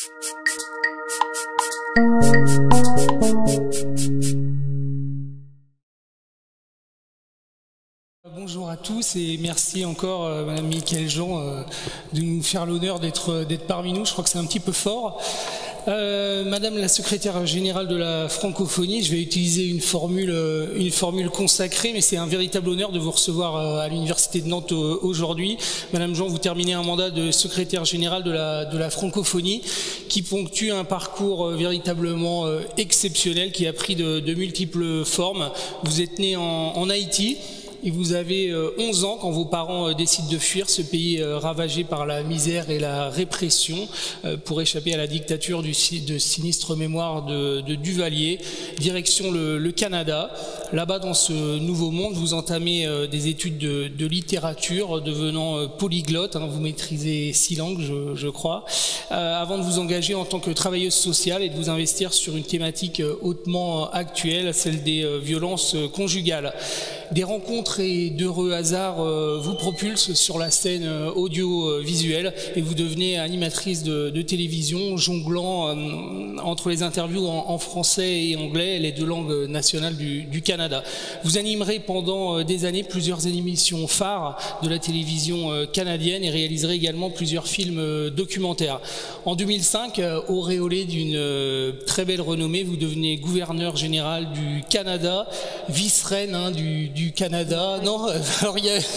Bonjour à tous et merci encore Madame Mickaël Jean de nous faire l'honneur d'être parmi nous. Je crois que c'est un petit peu fort. Madame la secrétaire générale de la francophonie, je vais utiliser une formule consacrée, mais c'est un véritable honneur de vous recevoir à l'Université de Nantes aujourd'hui. Madame Jean, vous terminez un mandat de secrétaire générale de la francophonie qui ponctue un parcours véritablement exceptionnel qui a pris de multiples formes. Vous êtes né en Haïti. Et vous avez 11 ans quand vos parents décident de fuir ce pays ravagé par la misère et la répression pour échapper à la dictature de sinistre mémoire de Duvalier, direction le Canada. Là-bas, dans ce nouveau monde, vous entamez des études de littérature, devenant polyglotte, vous maîtrisez 6 langues, je crois, avant de vous engager en tant que travailleuse sociale et de vous investir sur une thématique hautement actuelle, celle des violences conjugales. Des rencontres et d'heureux hasards vous propulsent sur la scène audiovisuelle et vous devenez animatrice de télévision, jonglant entre les interviews en français et anglais, les 2 langues nationales du Canada. Vous animerez pendant des années plusieurs émissions phares de la télévision canadienne et réaliserez également plusieurs films documentaires. En 2005, auréolé d'une très belle renommée, vous devenez gouverneur général du Canada, vice-reine du Canada. Non, alors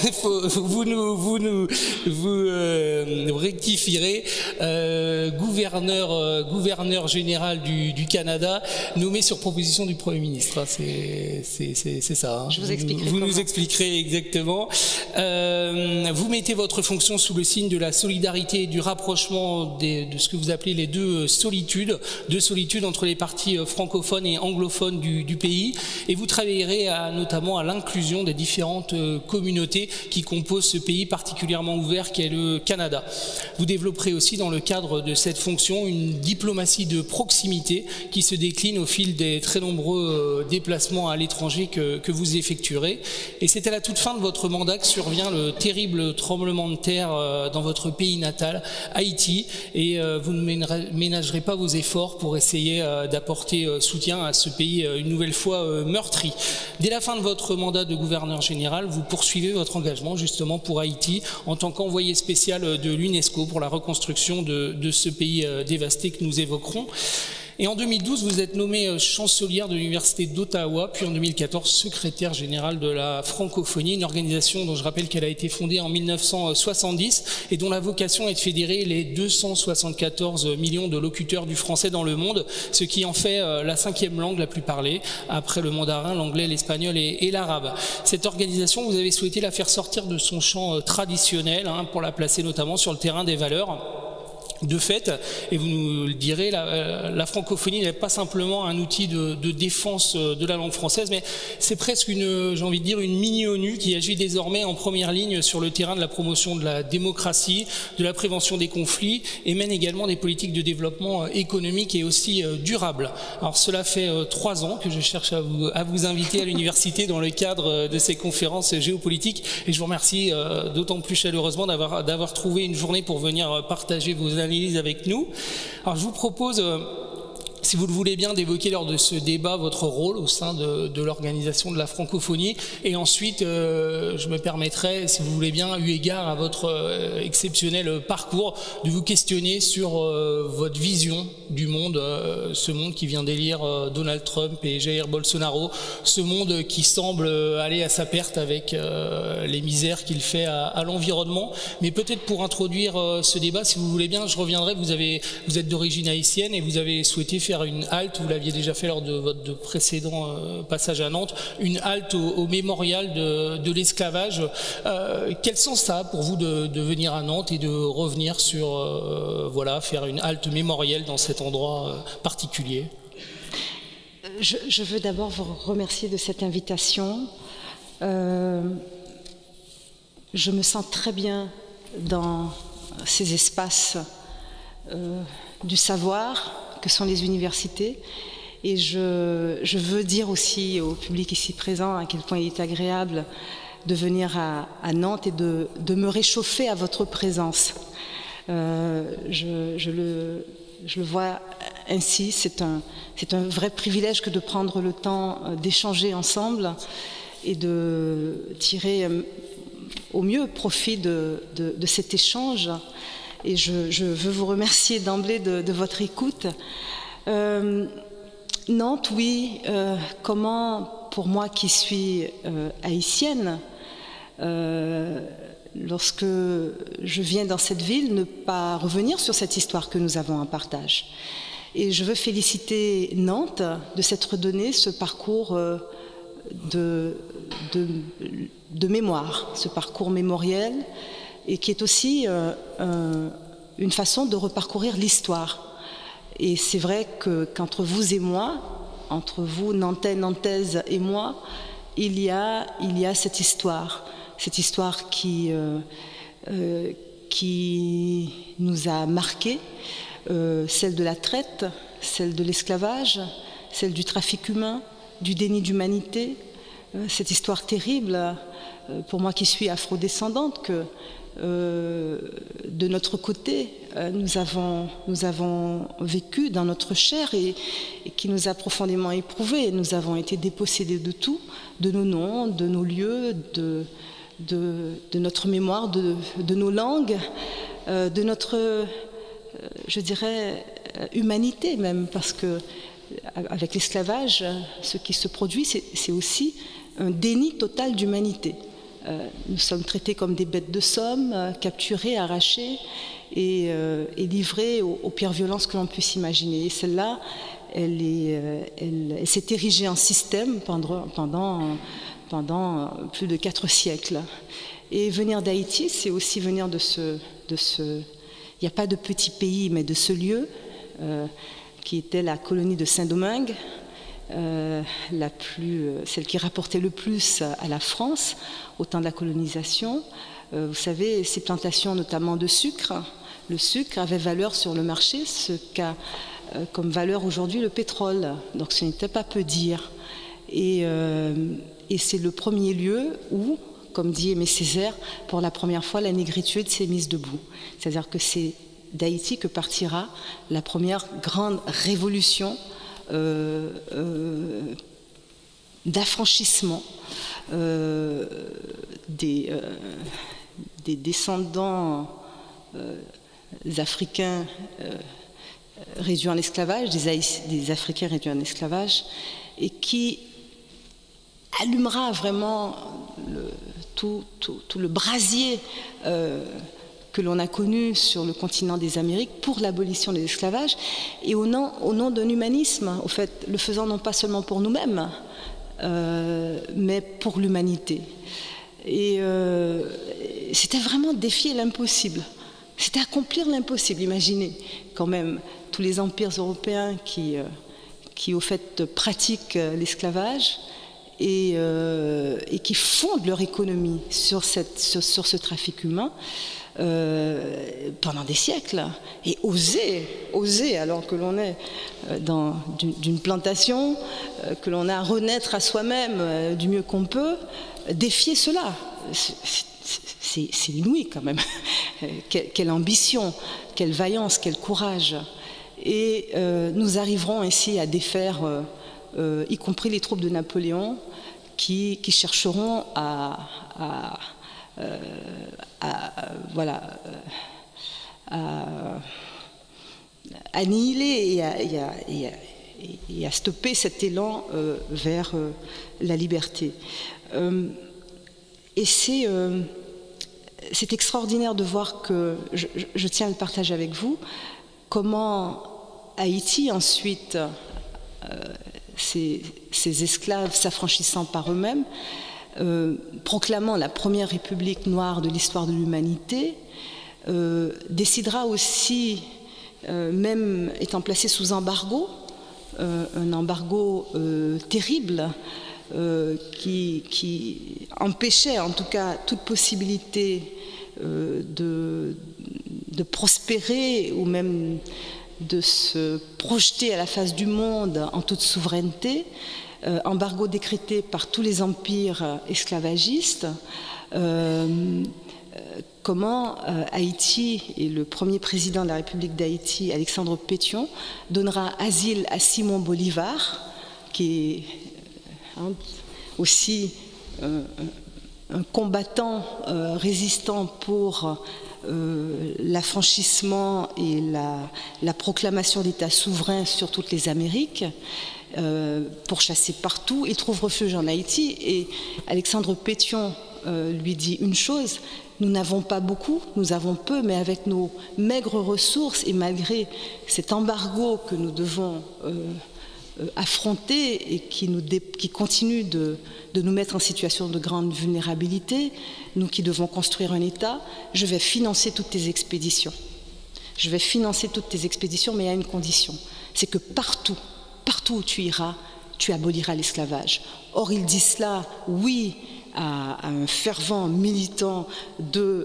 vous rectifierez, gouverneur général du Canada, nommé sur proposition du Premier ministre. C'est ça. Je vous expliquerai. Vous nous expliquerez exactement. Vous mettez votre fonction sous le signe de la solidarité et du rapprochement de ce que vous appelez les deux solitudes entre les parties francophones et anglophones du pays, et vous travaillerez notamment à l'inclusion des différentes communautés qui composent ce pays particulièrement ouvert qu'est le Canada. Vous développerez aussi dans le cadre de cette fonction une diplomatie de proximité qui se décline au fil des très nombreux déplacements à l'étranger que vous effectuerez. Et c'est à la toute fin de votre mandat que survient le terrible tremblement de terre dans votre pays natal, Haïti, et vous ne ménagerez pas vos efforts pour essayer d'apporter soutien à ce pays une nouvelle fois meurtri. Dès la fin de votre mandat de gouverneur général, vous poursuivez votre engagement justement pour Haïti en tant qu'envoyé spécial de l'UNESCO pour la reconstruction de ce pays dévasté que nous évoquerons. Et en 2012, vous êtes nommée chancelière de l'Université d'Ottawa, puis en 2014, secrétaire générale de la francophonie, une organisation dont je rappelle qu'elle a été fondée en 1970 et dont la vocation est de fédérer les 274 millions de locuteurs du français dans le monde, ce qui en fait la 5e langue la plus parlée, après le mandarin, l'anglais, l'espagnol et l'arabe. Cette organisation, vous avez souhaité la faire sortir de son champ traditionnel pour la placer notamment sur le terrain des valeurs. De fait, et vous nous le direz, la francophonie n'est pas simplement un outil de défense de la langue française, mais c'est presque j'ai envie de dire, une mini-ONU qui agit désormais en première ligne sur le terrain de la promotion de la démocratie, de la prévention des conflits et mène également des politiques de développement économique et aussi durable. Alors cela fait 3 ans que je cherche à vous inviter à l'université dans le cadre de ces conférences géopolitiques et je vous remercie d'autant plus chaleureusement d'avoir trouvé une journée pour venir partager vos analyses avec nous. Alors je vous propose, si vous le voulez bien, d'évoquer lors de ce débat votre rôle au sein de l'organisation de la francophonie et ensuite je me permettrai, si vous voulez bien, eu égard à votre exceptionnel parcours, de vous questionner sur votre vision du monde, ce monde qui vient d'élire Donald Trump et Jair Bolsonaro, ce monde qui semble aller à sa perte avec les misères qu'il fait à l'environnement. Mais peut-être pour introduire ce débat, si vous voulez bien, je reviendrai, vous êtes d'origine haïtienne et vous avez souhaité faire une halte, vous l'aviez déjà fait lors de votre précédent passage à Nantes, une halte au mémorial de l'esclavage. Quel sens ça a pour vous de venir à Nantes et de revenir sur, faire une halte mémorielle dans cet endroit particulier? Je veux d'abord vous remercier de cette invitation. Je me sens très bien dans ces espaces du savoir que sont les universités. Et je veux dire aussi au public ici présent à quel point il est agréable de venir à Nantes et de me réchauffer à votre présence. Je je le vois ainsi. C'est un vrai privilège que de prendre le temps d'échanger ensemble et de tirer au mieux profit de cet échange. Et je veux vous remercier d'emblée de votre écoute. Nantes, oui, comment, pour moi qui suis haïtienne, lorsque je viens dans cette ville, ne pas revenir sur cette histoire que nous avons en partage. Et je veux féliciter Nantes de s'être donné ce parcours de mémoire, ce parcours mémoriel, et qui est aussi une façon de reparcourir l'histoire. Et c'est vrai qu'entre vous et moi, entre vous, Nantais, Nantaises et moi, il y a cette histoire qui nous a marqués, celle de la traite, celle de l'esclavage, celle du trafic humain, du déni d'humanité, cette histoire terrible, pour moi qui suis afrodescendante, que de notre côté, nous avons vécu dans notre chair et qui nous a profondément éprouvés. Nous avons été dépossédés de tout, de nos noms, de nos lieux, de notre mémoire, de nos langues, de notre, je dirais, humanité même, parce que avec l'esclavage, ce qui se produit, c'est aussi un déni total d'humanité. Nous sommes traités comme des bêtes de somme, capturés, arrachés et livrés aux pires violences que l'on puisse imaginer. Et celle-là, elle s'est érigée en système pendant plus de 4 siècles. Et venir d'Haïti, c'est aussi venir de ce... Il n'y a pas de petit pays, mais de ce lieu qui était la colonie de Saint-Domingue, celle qui rapportait le plus à la France au temps de la colonisation. Vous savez, ces plantations notamment de sucre, le sucre avait valeur sur le marché, ce qu'a comme valeur aujourd'hui le pétrole. Donc ce n'était pas peu dire. Et c'est le premier lieu où, comme dit Aimé Césaire, pour la première fois la négritude s'est mise debout. C'est-à-dire que c'est d'Haïti que partira la première grande révolution d'affranchissement des descendants africains réduits en esclavage, des Africains réduits en esclavage, et qui allumera vraiment tout le brasier que l'on a connu sur le continent des Amériques pour l'abolition de l'esclavage, et au nom d'un humanisme, au fait, le faisant non pas seulement pour nous-mêmes, mais pour l'humanité. Et c'était vraiment défier l'impossible. C'était accomplir l'impossible. Imaginez quand même tous les empires européens qui au fait pratiquent l'esclavage et qui fondent leur économie sur ce trafic humain pendant des siècles, et oser alors que l'on est d'une plantation, que l'on a à renaître à soi-même du mieux qu'on peut, défier cela, c'est inouï quand même. Quelle ambition, quelle vaillance, quel courage. Et nous arriverons ainsi à défaire y compris les troupes de Napoléon qui chercheront à annihiler et à stopper cet élan vers la liberté. Et c'est extraordinaire de voir que, je tiens à le partager avec vous, comment Haïti ensuite, ces esclaves s'affranchissant par eux-mêmes, proclamant la première république noire de l'histoire de l'humanité, décidera aussi, même étant placé sous embargo, un embargo terrible qui empêchait en tout cas toute possibilité de prospérer ou même de se projeter à la face du monde en toute souveraineté, embargo décrété par tous les empires esclavagistes, comment Haïti et le premier président de la République d'Haïti, Alexandre Pétion, donnera asile à Simon Bolivar, qui est aussi un combattant résistant pour l'affranchissement et la proclamation d'État souverain sur toutes les Amériques, pourchassé partout. Il trouve refuge en Haïti et Alexandre Pétion lui dit une chose: nous n'avons pas beaucoup, nous avons peu, mais avec nos maigres ressources et malgré cet embargo que nous devons affronter et qui continue de nous mettre en situation de grande vulnérabilité, nous qui devons construire un État, je vais financer toutes tes expéditions. Je vais financer toutes tes expéditions, mais à une condition, c'est que partout où tu iras, tu aboliras l'esclavage. Or, il dit cela, oui, à un fervent militant de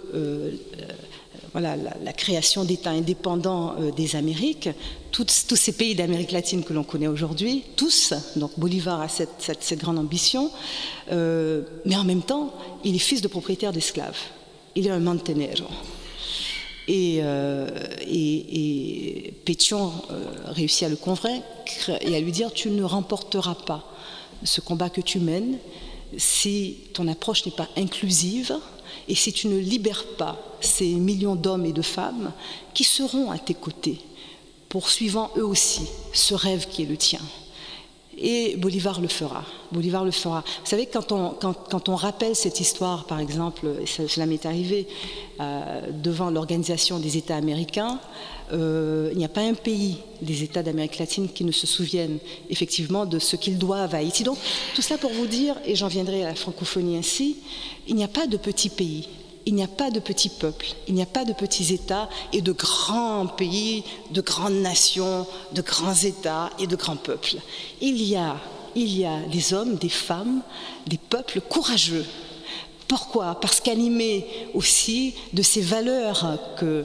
la création d'États indépendants des Amériques, tous ces pays d'Amérique latine que l'on connaît aujourd'hui, tous, donc Bolivar a cette grande ambition, mais en même temps, il est fils de propriétaire d'esclaves. Il est un mantenero. Et Pétion réussit à le convaincre et à lui dire: tu ne remporteras pas ce combat que tu mènes si ton approche n'est pas inclusive et si tu ne libères pas ces millions d'hommes et de femmes qui seront à tes côtés, poursuivant eux aussi ce rêve qui est le tien. Et Bolivar le fera. Bolivar le fera. Vous savez, quand on rappelle cette histoire, par exemple, et cela m'est arrivé devant l'Organisation des États américains, il n'y a pas un pays des États d'Amérique latine qui ne se souvienne effectivement de ce qu'ils doivent à Haïti. Donc, tout cela pour vous dire, et j'en viendrai à la francophonie ainsi, il n'y a pas de petits pays. Il n'y a pas de petits peuples, il n'y a pas de petits États et de grands pays, de grandes nations, de grands États et de grands peuples. Il y a des hommes, des femmes, des peuples courageux. Pourquoi? Parce qu'animés aussi de ces valeurs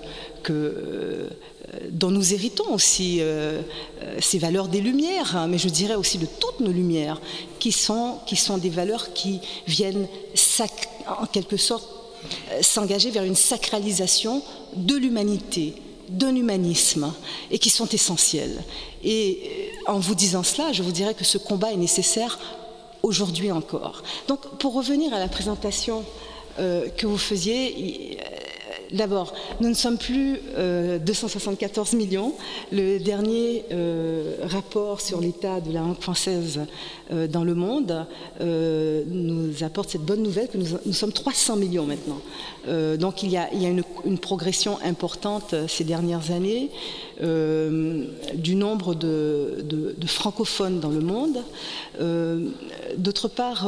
dont nous héritons aussi, ces valeurs des Lumières, mais je dirais aussi de toutes nos Lumières, qui sont des valeurs qui viennent en quelque sorte s'engager vers une sacralisation de l'humanité, d'un humanisme, et qui sont essentiels. Et en vous disant cela, je vous dirais que ce combat est nécessaire aujourd'hui encore. Donc, pour revenir à la présentation que vous faisiez, d'abord, nous ne sommes plus 274 millions. Le dernier rapport sur l'état de la langue française dans le monde nous apporte cette bonne nouvelle que nous sommes 300 millions maintenant. Donc il y a une progression importante ces dernières années du nombre de francophones dans le monde. D'autre part,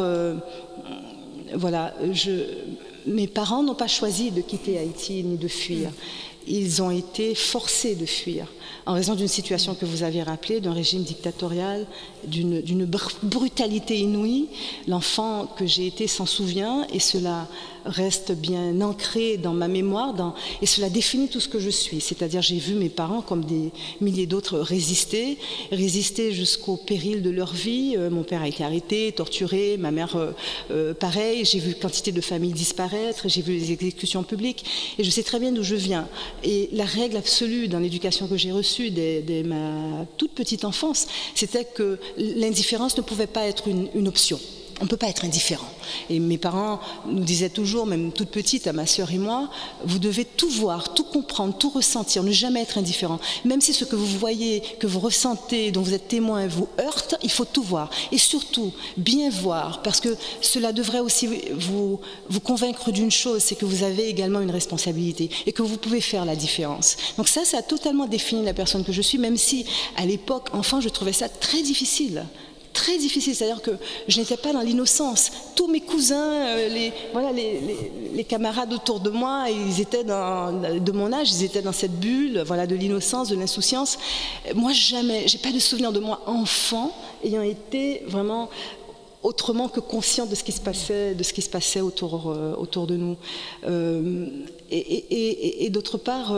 voilà, mes parents n'ont pas choisi de quitter Haïti ni de fuir. Ils ont été forcés de fuir en raison d'une situation que vous avez rappelée, d'un régime dictatorial, d'une brutalité inouïe. L'enfant que j'ai été s'en souvient et cela reste bien ancré dans ma mémoire et cela définit tout ce que je suis. C'est-à-dire j'ai vu mes parents, comme des milliers d'autres, résister jusqu'au péril de leur vie. Mon père a été arrêté, torturé, ma mère pareil. J'ai vu quantité de familles disparaître, j'ai vu les exécutions publiques et je sais très bien d'où je viens. Et la règle absolue dans l'éducation que j'ai reçue dès ma toute petite enfance, c'était que l'indifférence ne pouvait pas être une option. On ne peut pas être indifférent. Et mes parents nous disaient toujours, même toute petite, à ma sœur et moi, vous devez tout voir, tout comprendre, tout ressentir, ne jamais être indifférent. Même si ce que vous voyez, que vous ressentez, dont vous êtes témoin, vous heurte, il faut tout voir. Et surtout, bien voir, parce que cela devrait aussi vous convaincre d'une chose, c'est que vous avez également une responsabilité et que vous pouvez faire la différence. Donc ça a totalement défini la personne que je suis, même si, à l'époque, enfant, je trouvais ça très difficile. Très difficile, c'est-à-dire que je n'étais pas dans l'innocence. Tous mes cousins, les camarades autour de moi, ils étaient de mon âge, ils étaient dans cette bulle, voilà, de l'innocence, de l'insouciance. Moi, jamais, j'ai pas de souvenir de moi enfant ayant été vraiment autrement que conscient de ce qui se passait autour de nous. Et d'autre part,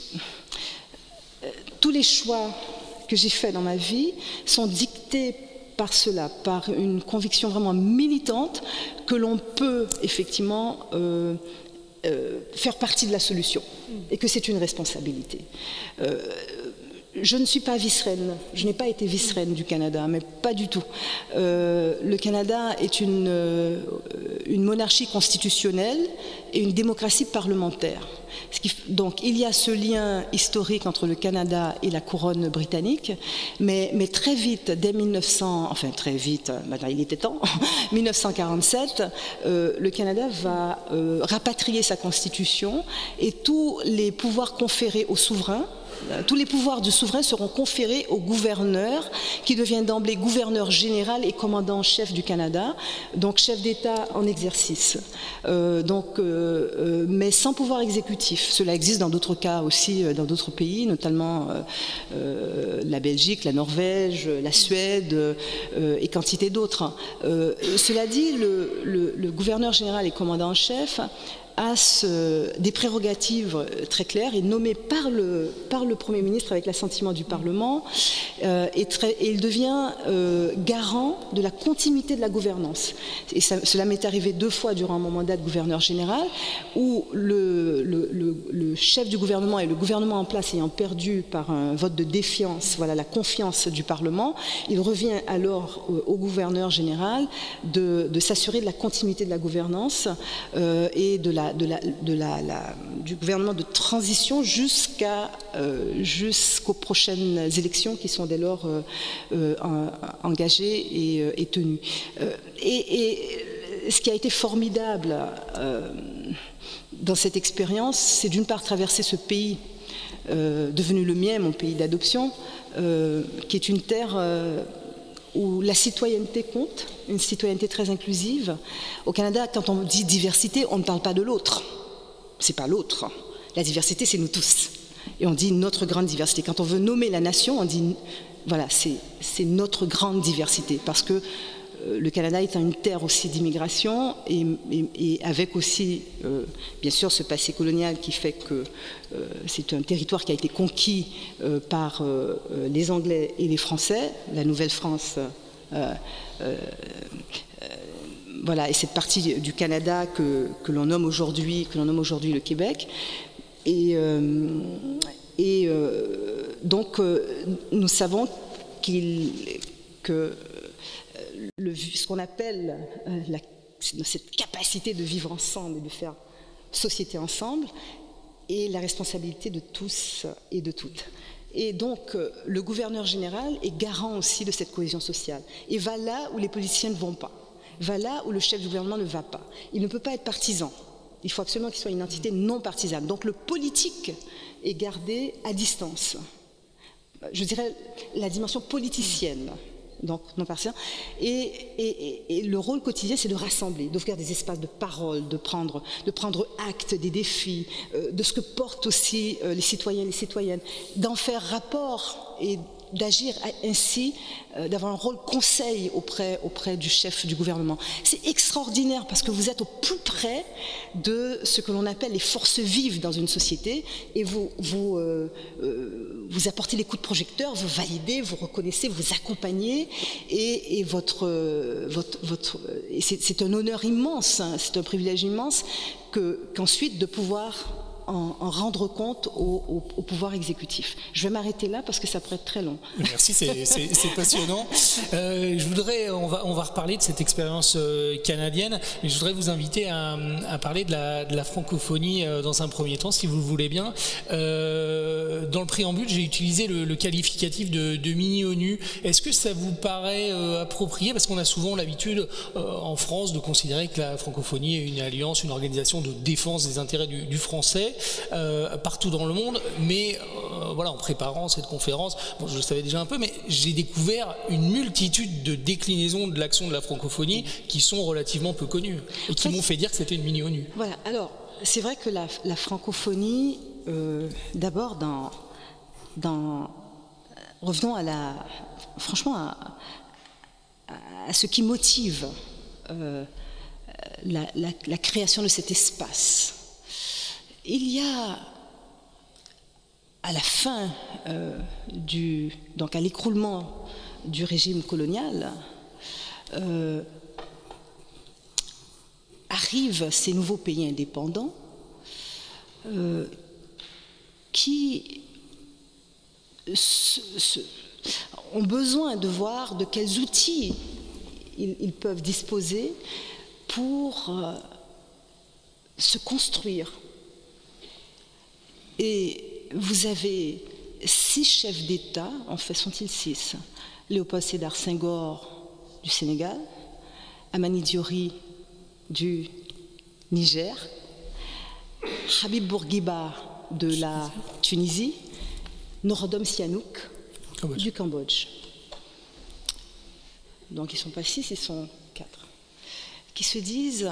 tous les choix que j'ai faits dans ma vie sont dictés par cela, par une conviction vraiment militante que l'on peut effectivement faire partie de la solution et que c'est une responsabilité. Je ne suis pas vice-reine, je n'ai pas été vice-reine du Canada, mais pas du tout. Le Canada est une monarchie constitutionnelle et une démocratie parlementaire. Donc il y a ce lien historique entre le Canada et la couronne britannique, mais très vite, dès 1900, enfin très vite, maintenant il était temps, 1947, le Canada va rapatrier sa constitution et tous les pouvoirs conférés aux souverains, tous les pouvoirs du souverain seront conférés au gouverneur, qui devient d'emblée gouverneur général et commandant en chef du Canada, donc chef d'État en exercice. Mais sans pouvoir exécutif. Cela existe dans d'autres cas aussi, dans d'autres pays, notamment la Belgique, la Norvège, la Suède et quantité d'autres. Cela dit, le gouverneur général et commandant en chef a des prérogatives très claires, est nommé par le Premier ministre avec l'assentiment du Parlement et il devient garant de la continuité de la gouvernance. Et cela m'est arrivé 2 fois durant mon mandat de gouverneur général où le chef du gouvernement et le gouvernement en place ayant perdu par un vote de défiance, voilà, la confiance du Parlement, il revient alors au gouverneur général de s'assurer de la continuité de la gouvernance et du gouvernement de transition jusqu'aux prochaines élections qui sont dès lors engagées et tenues. Et ce qui a été formidable dans cette expérience, c'est d'une part traverser ce pays devenu le mien, mon pays d'adoption, qui est une terre où la citoyenneté compte, une citoyenneté très inclusive. Au Canada, quand on dit diversité, on ne parle pas de l'autre. C'est pas l'autre. La diversité, c'est nous tous. Et on dit notre grande diversité. Quand on veut nommer la nation, on dit, voilà, c'est notre grande diversité. Parce que le Canada étant une terre aussi d'immigration et avec aussi, bien sûr, ce passé colonial qui fait que c'est un territoire qui a été conquis par les Anglais et les Français, la Nouvelle-France, voilà, et cette partie du Canada que l'on nomme aujourd'hui le Québec. Donc, nous savons que ce qu'on appelle cette capacité de vivre ensemble et de faire société ensemble est la responsabilité de tous et de toutes. Et donc, le gouverneur général est garant aussi de cette cohésion sociale et va là où les politiciens ne vont pas, va là où le chef du gouvernement ne va pas. Il ne peut pas être partisan. Il faut absolument qu'il soit une entité non partisane. Donc, le politique est gardé à distance. Je dirais la dimension politicienne. Donc non partisan, et le rôle quotidien, c'est de rassembler, d'offrir des espaces de parole, de prendre acte des défis, de ce que portent aussi les citoyens et les citoyennes, d'en faire rapport et d'agir ainsi, d'avoir un rôle conseil auprès du chef du gouvernement. C'est extraordinaire parce que vous êtes au plus près de ce que l'on appelle les forces vives dans une société et vous apportez les coups de projecteur, vous validez, vous reconnaissez, vous accompagnez et c'est un honneur immense, hein, c'est un privilège immense qu'ensuite de pouvoir en rendre compte au pouvoir exécutif. Je vais m'arrêter là parce que ça pourrait être très long. Merci, c'est passionnant. On va reparler de cette expérience canadienne, mais je voudrais vous inviter à parler de la francophonie dans un premier temps, si vous le voulez bien. Dans le préambule, j'ai utilisé le qualificatif de mini-ONU. Est-ce que ça vous paraît approprié? Parce qu'on a souvent l'habitude en France de considérer que la francophonie est une alliance, une organisation de défense des intérêts du français partout dans le monde, mais voilà, en préparant cette conférence, bon, je le savais déjà un peu, mais j'ai découvert une multitude de déclinaisons de l'action de la francophonie qui sont relativement peu connues et qui m'ont fait dire que c'était une mini-ONU. Voilà, alors c'est vrai que la francophonie, d'abord revenons franchement à ce qui motive la création de cet espace. Il y a, à la fin, donc à l'écroulement du régime colonial, arrivent ces nouveaux pays indépendants qui ont besoin de voir de quels outils ils peuvent disposer pour se construire. Et vous avez 6 chefs d'État, en fait sont-ils 6, Léopold Sédar Senghor du Sénégal, Amani Diori du Niger, Habib Bourguiba de la Tunisie, Norodom Sihanouk du Cambodge. Donc ils ne sont pas 6, ils sont 4. Qui se disent,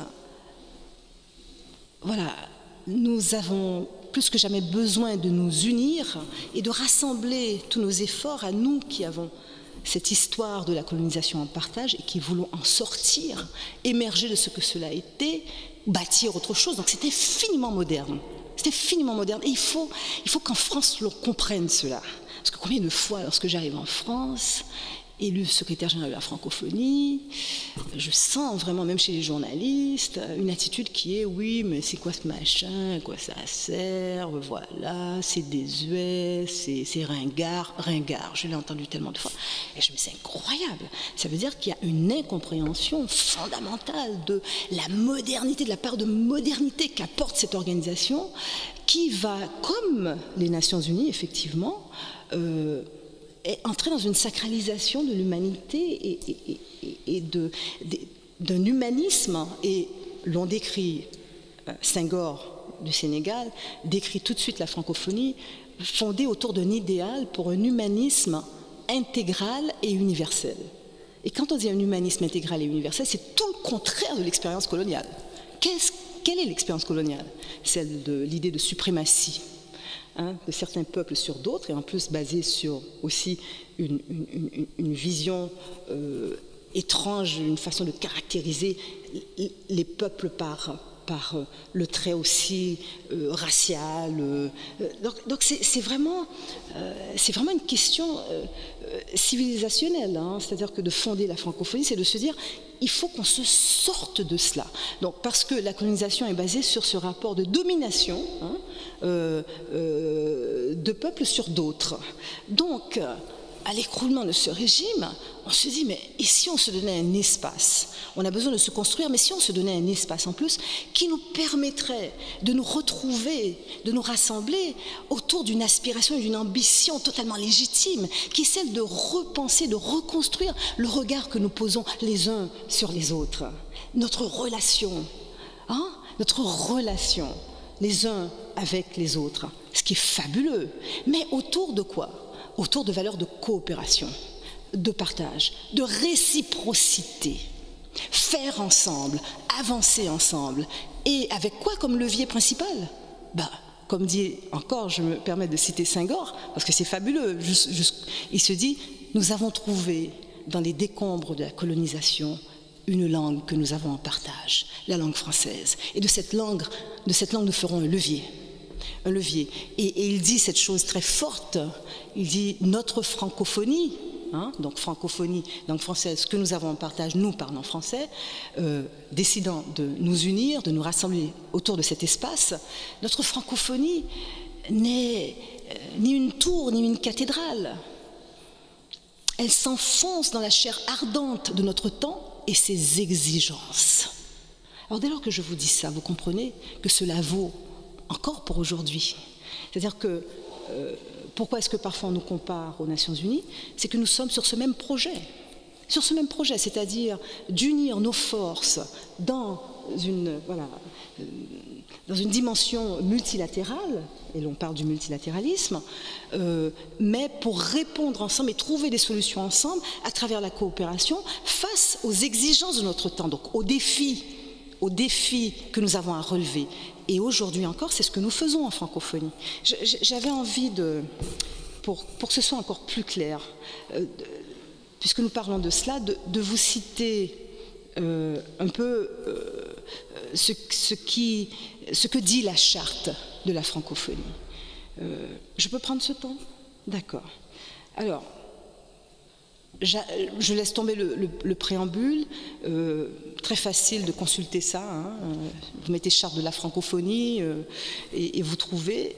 voilà, nous avons plus que jamais besoin de nous unir et de rassembler tous nos efforts à nous qui avons cette histoire de la colonisation en partage et qui voulons en sortir, émerger de ce que cela a été, bâtir autre chose. Donc c'était infiniment moderne. C'était infiniment moderne. Et il faut qu'en France, l'on comprenne cela. Parce que combien de fois, lorsque j'arrive en France, élu secrétaire général de la francophonie, je sens vraiment, même chez les journalistes, une attitude qui est « oui, mais c'est quoi ce machin, à quoi ça sert, voilà, c'est désuet, c'est ringard », je l'ai entendu tellement de fois. Et je me dis, c'est incroyable. Ça veut dire qu'il y a une incompréhension fondamentale de la modernité, de la part de modernité qu'apporte cette organisation, qui va, comme les Nations Unies, effectivement, est entré dans une sacralisation de l'humanité et d'un humanisme. Et l'on décrit, Senghor du Sénégal décrit tout de suite la francophonie fondée autour d'un idéal pour un humanisme intégral et universel. Et quand on dit un humanisme intégral et universel, c'est tout le contraire de l'expérience coloniale. Quelle est l'expérience coloniale? Celle de l'idée de suprématie, de certains peuples sur d'autres, et en plus basée sur aussi une vision étrange, une façon de caractériser les peuples par le trait aussi racial. Donc c'est vraiment une question civilisationnelle, c'est-à-dire que de fonder la francophonie, c'est de se dire il faut qu'on se sorte de cela. Donc, parce que la colonisation est basée sur ce rapport de domination de peuples sur d'autres. Donc, à l'écroulement de ce régime, on se dit, mais et si on se donnait un espace? On a besoin de se construire, mais si on se donnait un espace en plus qui nous permettrait de nous retrouver, de nous rassembler autour d'une aspiration et d'une ambition totalement légitime, qui est celle de repenser, de reconstruire le regard que nous posons les uns sur les autres. Notre relation, les uns avec les autres, ce qui est fabuleux. Mais autour de quoi? Autour de valeurs de coopération, de partage, de réciprocité. Faire ensemble, avancer ensemble. Et avec quoi comme levier principal? Comme dit encore, je me permets de citer Senghor, parce que c'est fabuleux. Il se dit, nous avons trouvé dans les décombres de la colonisation une langue que nous avons en partage, la langue française. Et de cette langue nous ferons un levier. Et il dit cette chose très forte, il dit notre francophonie, donc francophonie, langue française, que nous avons en partage, nous parlons français, décidant de nous unir, de nous rassembler autour de cet espace, notre francophonie n'est ni une tour, ni une cathédrale. Elle s'enfonce dans la chair ardente de notre temps et ses exigences. Alors dès lors que je vous dis ça, vous comprenez que cela vaut encore pour aujourd'hui. C'est-à-dire que pourquoi est-ce que parfois on nous compare aux Nations Unies? C'est que nous sommes sur ce même projet, c'est-à-dire d'unir nos forces dans une dimension multilatérale, et l'on parle du multilatéralisme, mais pour répondre ensemble et trouver des solutions ensemble à travers la coopération face aux exigences de notre temps, donc aux défis que nous avons à relever. Et aujourd'hui encore, c'est ce que nous faisons en francophonie. J'avais envie pour que ce soit encore plus clair, puisque nous parlons de cela, de vous citer un peu ce que dit la charte de la francophonie. Je peux prendre ce temps? D'accord. Alors, Je laisse tomber le préambule, très facile de consulter ça, hein. Vous mettez charte de la francophonie et vous trouvez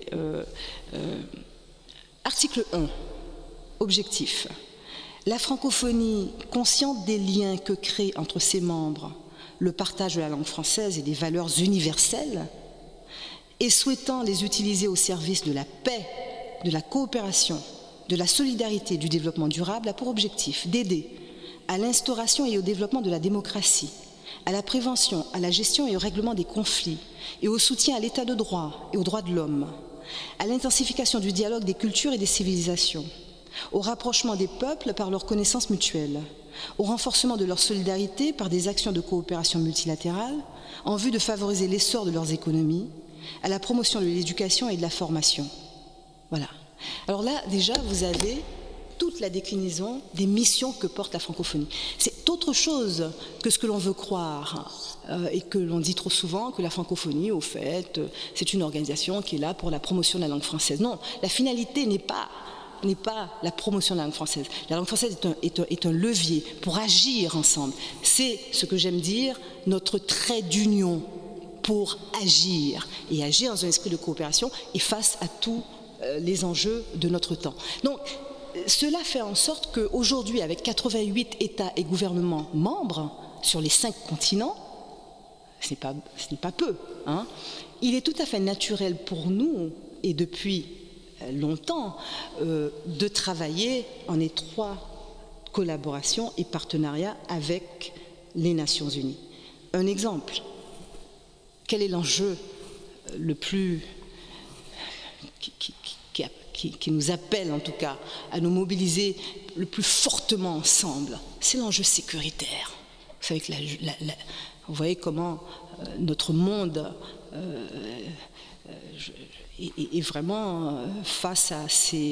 article 1, objectif. La francophonie, consciente des liens que crée entre ses membres le partage de la langue française et des valeurs universelles, et souhaitant les utiliser au service de la paix, de la coopération, de la solidarité et du développement durable, a pour objectif d'aider à l'instauration et au développement de la démocratie, à la prévention, à la gestion et au règlement des conflits, et au soutien à l'état de droit et aux droits de l'homme, à l'intensification du dialogue des cultures et des civilisations, au rapprochement des peuples par leur connaissance mutuelle, au renforcement de leur solidarité par des actions de coopération multilatérale en vue de favoriser l'essor de leurs économies, à la promotion de l'éducation et de la formation. Voilà. Alors là, déjà, vous avez toute la déclinaison des missions que porte la francophonie. C'est autre chose que ce que l'on veut croire et que l'on dit trop souvent, que la francophonie, au fait, c'est une organisation qui est là pour la promotion de la langue française. Non, la finalité n'est pas la promotion de la langue française. La langue française est un levier pour agir ensemble. C'est ce que j'aime dire, notre trait d'union pour agir, et agir dans un esprit de coopération et face à tous les enjeux de notre temps. Donc, cela fait en sorte qu'aujourd'hui, avec 88 États et gouvernements membres sur les 5 continents, ce n'est pas peu, hein, il est tout à fait naturel pour nous, et depuis longtemps, de travailler en étroite collaboration et partenariat avec les Nations Unies. Un exemple, quel est l'enjeu le plus qui nous appelle en tout cas à nous mobiliser le plus fortement ensemble? C'est l'enjeu sécuritaire. Vous savez que vous voyez comment notre monde est vraiment face à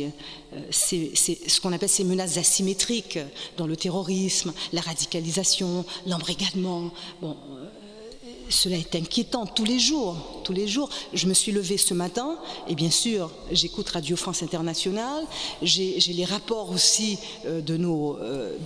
ce qu'on appelle ces menaces asymétriques dans le terrorisme, la radicalisation, l'embrigadement. Bon, cela est inquiétant tous les jours. Tous les jours, je me suis levée ce matin et bien sûr, j'écoute Radio France Internationale. J'ai les rapports aussi de nos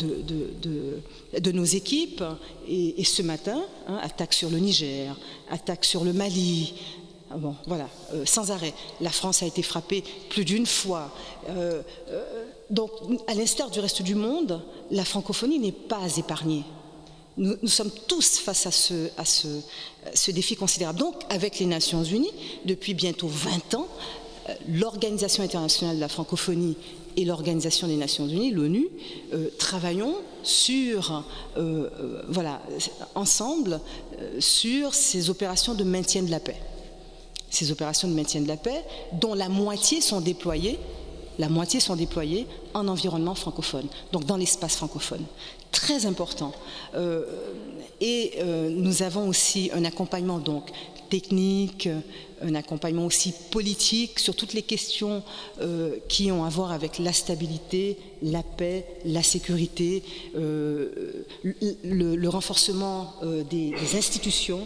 équipes. Et ce matin, hein, attaque sur le Niger, attaque sur le Mali. Bon, voilà, sans arrêt. La France a été frappée plus d'une fois. Donc, à l'instar du reste du monde, la francophonie n'est pas épargnée. Nous sommes tous face à ce défi considérable. Donc, avec les Nations Unies, depuis bientôt 20 ans, l'Organisation internationale de la francophonie et l'Organisation des Nations Unies, l'ONU, travaillons sur, ensemble, sur ces opérations de maintien de la paix. Ces opérations de maintien de la paix, dont la moitié sont déployées en environnement francophone, donc dans l'espace francophone. Très important. Nous avons aussi un accompagnement donc technique, un accompagnement aussi politique sur toutes les questions qui ont à voir avec la stabilité, la paix, la sécurité, le renforcement des institutions.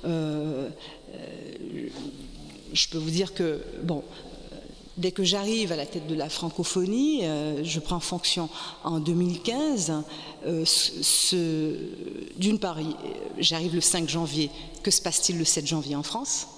Je peux vous dire que, bon, dès que j'arrive à la tête de la francophonie, je prends fonction en 2015. D'une part, j'arrive le 5 janvier. Que se passe-t-il le 7 janvier en France?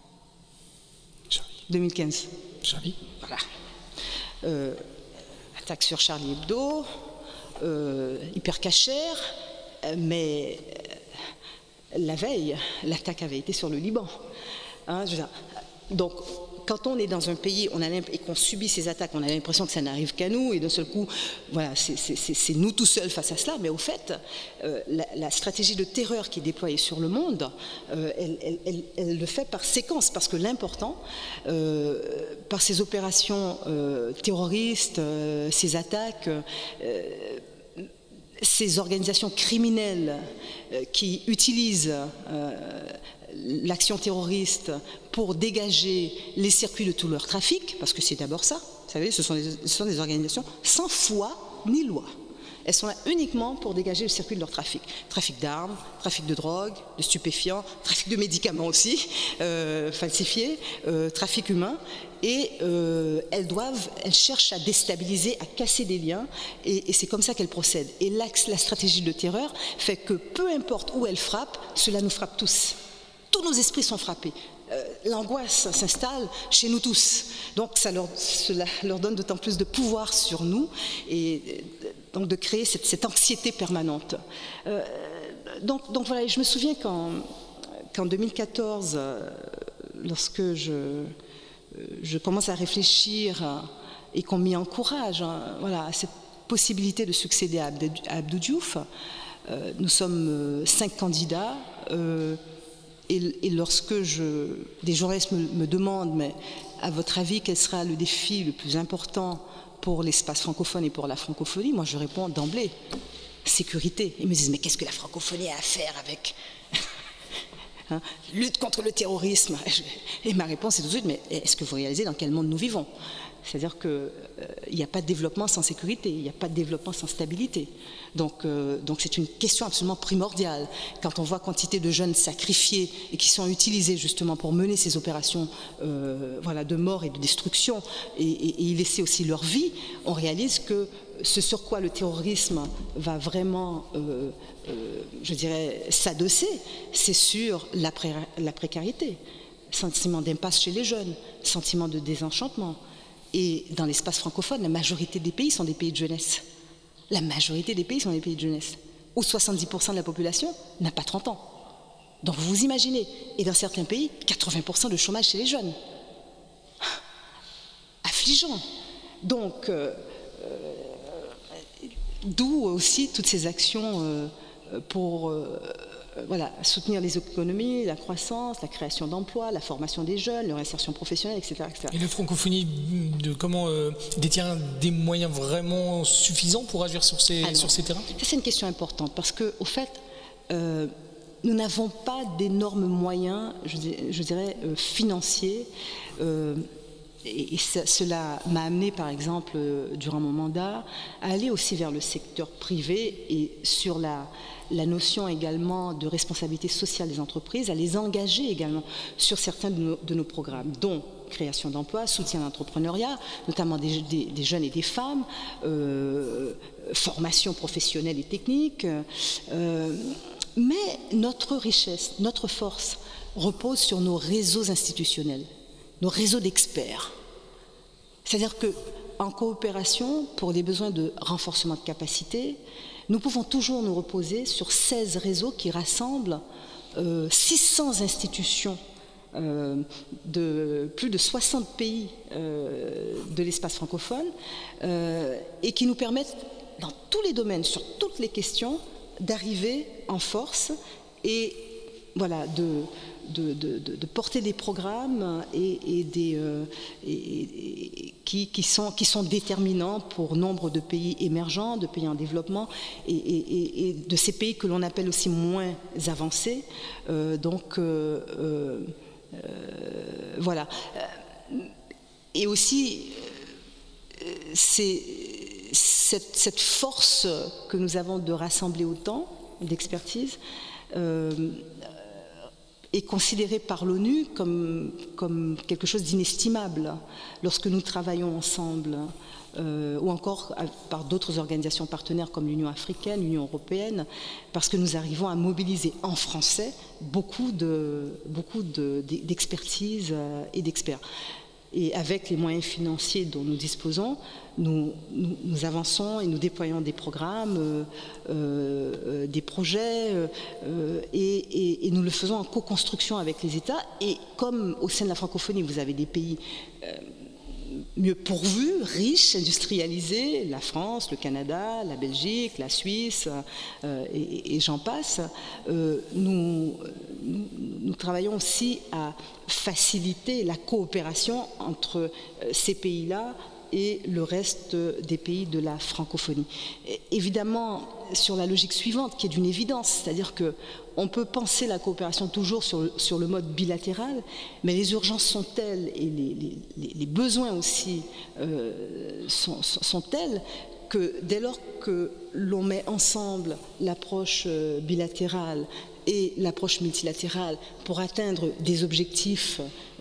2015. Charlie. Voilà. Attaque sur Charlie Hebdo, hyper cachère, mais la veille, l'attaque avait été sur le Liban. Hein, donc, quand on est dans un pays et qu'on subit ces attaques, on a l'impression que ça n'arrive qu'à nous, et d'un seul coup, voilà, c'est nous tout seuls face à cela. Mais au fait, la stratégie de terreur qui est déployée sur le monde, elle le fait par séquence, parce que l'important, par ces opérations terroristes, ces attaques, ces organisations criminelles qui utilisent l'action terroriste pour dégager les circuits de tout leur trafic, parce que c'est d'abord ça, vous savez, ce sont des organisations sans foi ni loi. elles sont là uniquement pour dégager le circuit de leur trafic. Trafic d'armes, trafic de drogue, de stupéfiants, trafic de médicaments aussi, falsifiés, trafic humain. Et elles cherchent à déstabiliser, à casser des liens, et c'est comme ça qu'elles procèdent. Et la stratégie de terreur fait que peu importe où elles frappent, cela nous frappe tous. Tous nos esprits sont frappés. L'angoisse s'installe chez nous tous. Donc cela leur donne d'autant plus de pouvoir sur nous, et donc de créer cette anxiété permanente. Donc voilà, je me souviens qu'en 2014, lorsque je commence à réfléchir et qu'on m'y encourage, voilà, à cette possibilité de succéder à Abdou Diouf, nous sommes 5 candidats. Et lorsque des journalistes me demandent, mais à votre avis, quel sera le défi le plus important pour l'espace francophone et pour la francophonie, moi je réponds d'emblée, sécurité. Ils me disent, mais qu'est-ce que la francophonie a à faire avec lutte contre le terrorisme? Et ma réponse est tout de suite, mais est-ce que vous réalisez dans quel monde nous vivons? C'est-à-dire qu'il n'y a pas de développement sans sécurité, il n'y a pas de développement sans stabilité. Donc c'est une question absolument primordiale. Quand on voit quantité de jeunes sacrifiés et qui sont utilisés justement pour mener ces opérations voilà, de mort et de destruction et y laisser aussi leur vie, on réalise que ce sur quoi le terrorisme va vraiment, je dirais, s'adosser, c'est sur la précarité, sentiment d'impasse chez les jeunes, sentiment de désenchantement. Et dans l'espace francophone, la majorité des pays sont des pays de jeunesse. La majorité des pays sont des pays de jeunesse, où 70% de la population n'a pas 30 ans. Donc vous imaginez, et dans certains pays, 80% de chômage chez les jeunes. Affligeant. Donc, d'où aussi toutes ces actions pour voilà, soutenir les économies, la croissance, la création d'emplois, la formation des jeunes, leur insertion professionnelle, etc. etc. Et la francophonie détient des moyens vraiment suffisants pour agir sur ces terrains? Ça, c'est une question importante, parce qu'au fait, nous n'avons pas d'énormes moyens, je dirais, financiers. Et cela m'a amené, par exemple, durant mon mandat, à aller aussi vers le secteur privé et sur la notion également de responsabilité sociale des entreprises, à les engager également sur certains de nos programmes, dont création d'emplois, soutien à l'entrepreneuriat, notamment des jeunes et des femmes, formation professionnelle et technique. Mais notre richesse, notre force repose sur nos réseaux institutionnels, nos réseaux d'experts. C'est-à-dire qu'en coopération, pour des besoins de renforcement de capacité, nous pouvons toujours nous reposer sur 16 réseaux qui rassemblent 600 institutions de plus de 60 pays de l'espace francophone et qui nous permettent, dans tous les domaines, sur toutes les questions, d'arriver en force et voilà, de porter des programmes qui sont déterminants pour nombre de pays émergents, de pays en développement et de ces pays que l'on appelle aussi moins avancés. Voilà. Et aussi, c'est cette force que nous avons de rassembler autant d'expertise est considérée par l'ONU comme quelque chose d'inestimable lorsque nous travaillons ensemble, ou encore par d'autres organisations partenaires comme l'Union africaine, l'Union européenne, parce que nous arrivons à mobiliser en français beaucoup d'expertise et d'experts. Et avec les moyens financiers dont nous disposons, nous avançons et nous déployons des programmes, des projets, et nous le faisons en co-construction avec les États. Et comme au sein de la francophonie, vous avez des pays mieux pourvus, riches, industrialisés, la France, le Canada, la Belgique, la Suisse, et j'en passe, nous travaillons aussi à faciliter la coopération entre ces pays-là et le reste des pays de la francophonie. Et évidemment, sur la logique suivante, qui est d'une évidence, c'est-à-dire qu'on peut penser la coopération toujours sur le mode bilatéral, mais les urgences sont telles et les besoins aussi sont tels que dès lors que l'on met ensemble l'approche bilatérale et l'approche multilatérale pour atteindre des objectifs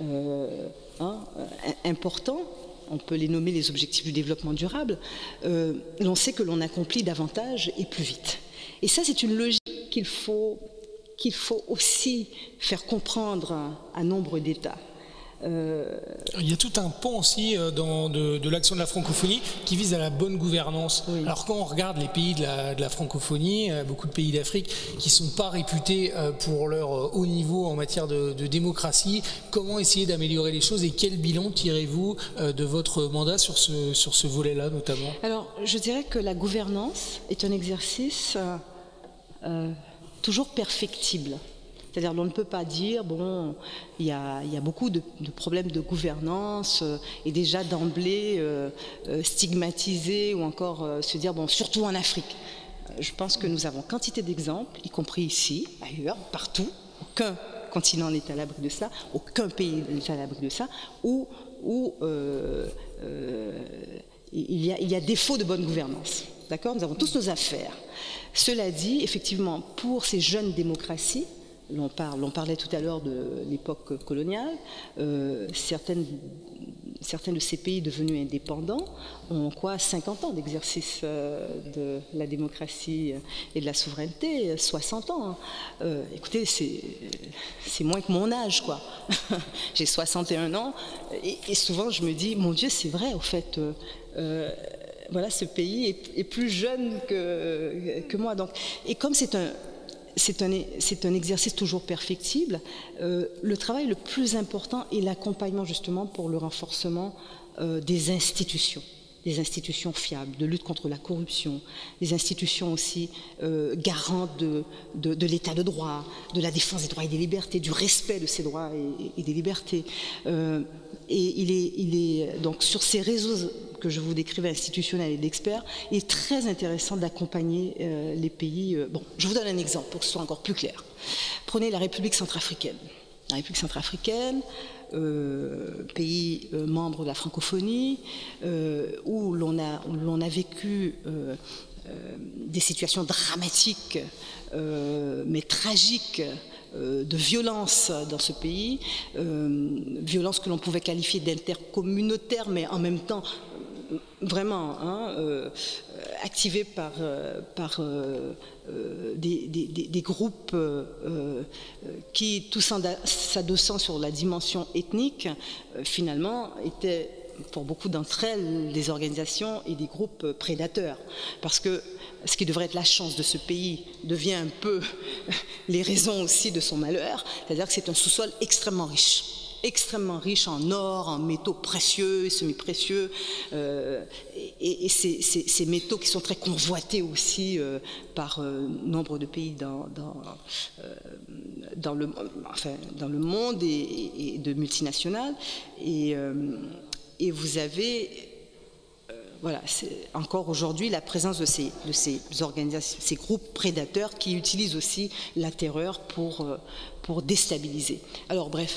importants, on peut les nommer les objectifs du développement durable, l'on sait que l'on accomplit davantage et plus vite. Et ça, c'est une logique qu'il faut aussi faire comprendre à nombre d'États. Il y a tout un pan aussi de l'action de la francophonie qui vise à la bonne gouvernance. Oui. Alors quand on regarde les pays de la francophonie, beaucoup de pays d'Afrique qui ne sont pas réputés pour leur haut niveau en matière de démocratie, comment essayer d'améliorer les choses et quel bilan tirez-vous de votre mandat sur ce volet-là notamment? Alors je dirais que la gouvernance est un exercice toujours perfectible. C'est-à-dire qu'on ne peut pas dire, bon, il y a beaucoup de problèmes de gouvernance et déjà d'emblée stigmatiser ou encore se dire, bon, surtout en Afrique. Je pense que nous avons quantité d'exemples, y compris ici, ailleurs, partout. Aucun continent n'est à l'abri de cela, aucun pays n'est à l'abri de ça, où il y a défaut de bonne gouvernance. D'accord ? Nous avons tous nos affaires. Cela dit, effectivement, pour ces jeunes démocraties, l'on parlait tout à l'heure de l'époque coloniale, certains de ces pays devenus indépendants ont 50 ans d'exercice de la démocratie et de la souveraineté, 60 ans. Écoutez, c'est moins que mon âge, quoi. J'ai 61 ans et souvent je me dis, mon Dieu, c'est vrai, au fait, voilà, ce pays est plus jeune que moi. Donc, et comme c'est un exercice toujours perfectible. Le travail le plus important est l'accompagnement justement pour le renforcement des institutions fiables, de lutte contre la corruption, des institutions aussi garantes de l'état de droit, de la défense des droits et des libertés, du respect de ces droits et des libertés. Et il est donc sur ces réseaux que je vous décrivais, institutionnels et d'experts, il est très intéressant d'accompagner les pays. Bon, je vous donne un exemple pour que ce soit encore plus clair. Prenez la République centrafricaine. La République centrafricaine, pays membre de la francophonie, où l'on a vécu des situations dramatiques, mais tragiques, de violence dans ce pays, violence que l'on pouvait qualifier d'intercommunautaire, mais en même temps vraiment activée par des groupes qui, tous s'adossant sur la dimension ethnique, finalement étaient pour beaucoup d'entre elles des organisations et des groupes prédateurs. Parce que ce qui devrait être la chance de ce pays devient un peu les raisons aussi de son malheur, c'est-à-dire que c'est un sous-sol extrêmement riche en or, en métaux précieux et semi-précieux, et ces métaux qui sont très convoités aussi par nombre de pays dans le monde et de multinationales. Et vous avez, voilà, encore aujourd'hui la présence de ces organisations, ces groupes prédateurs qui utilisent aussi la terreur pour déstabiliser. Alors bref,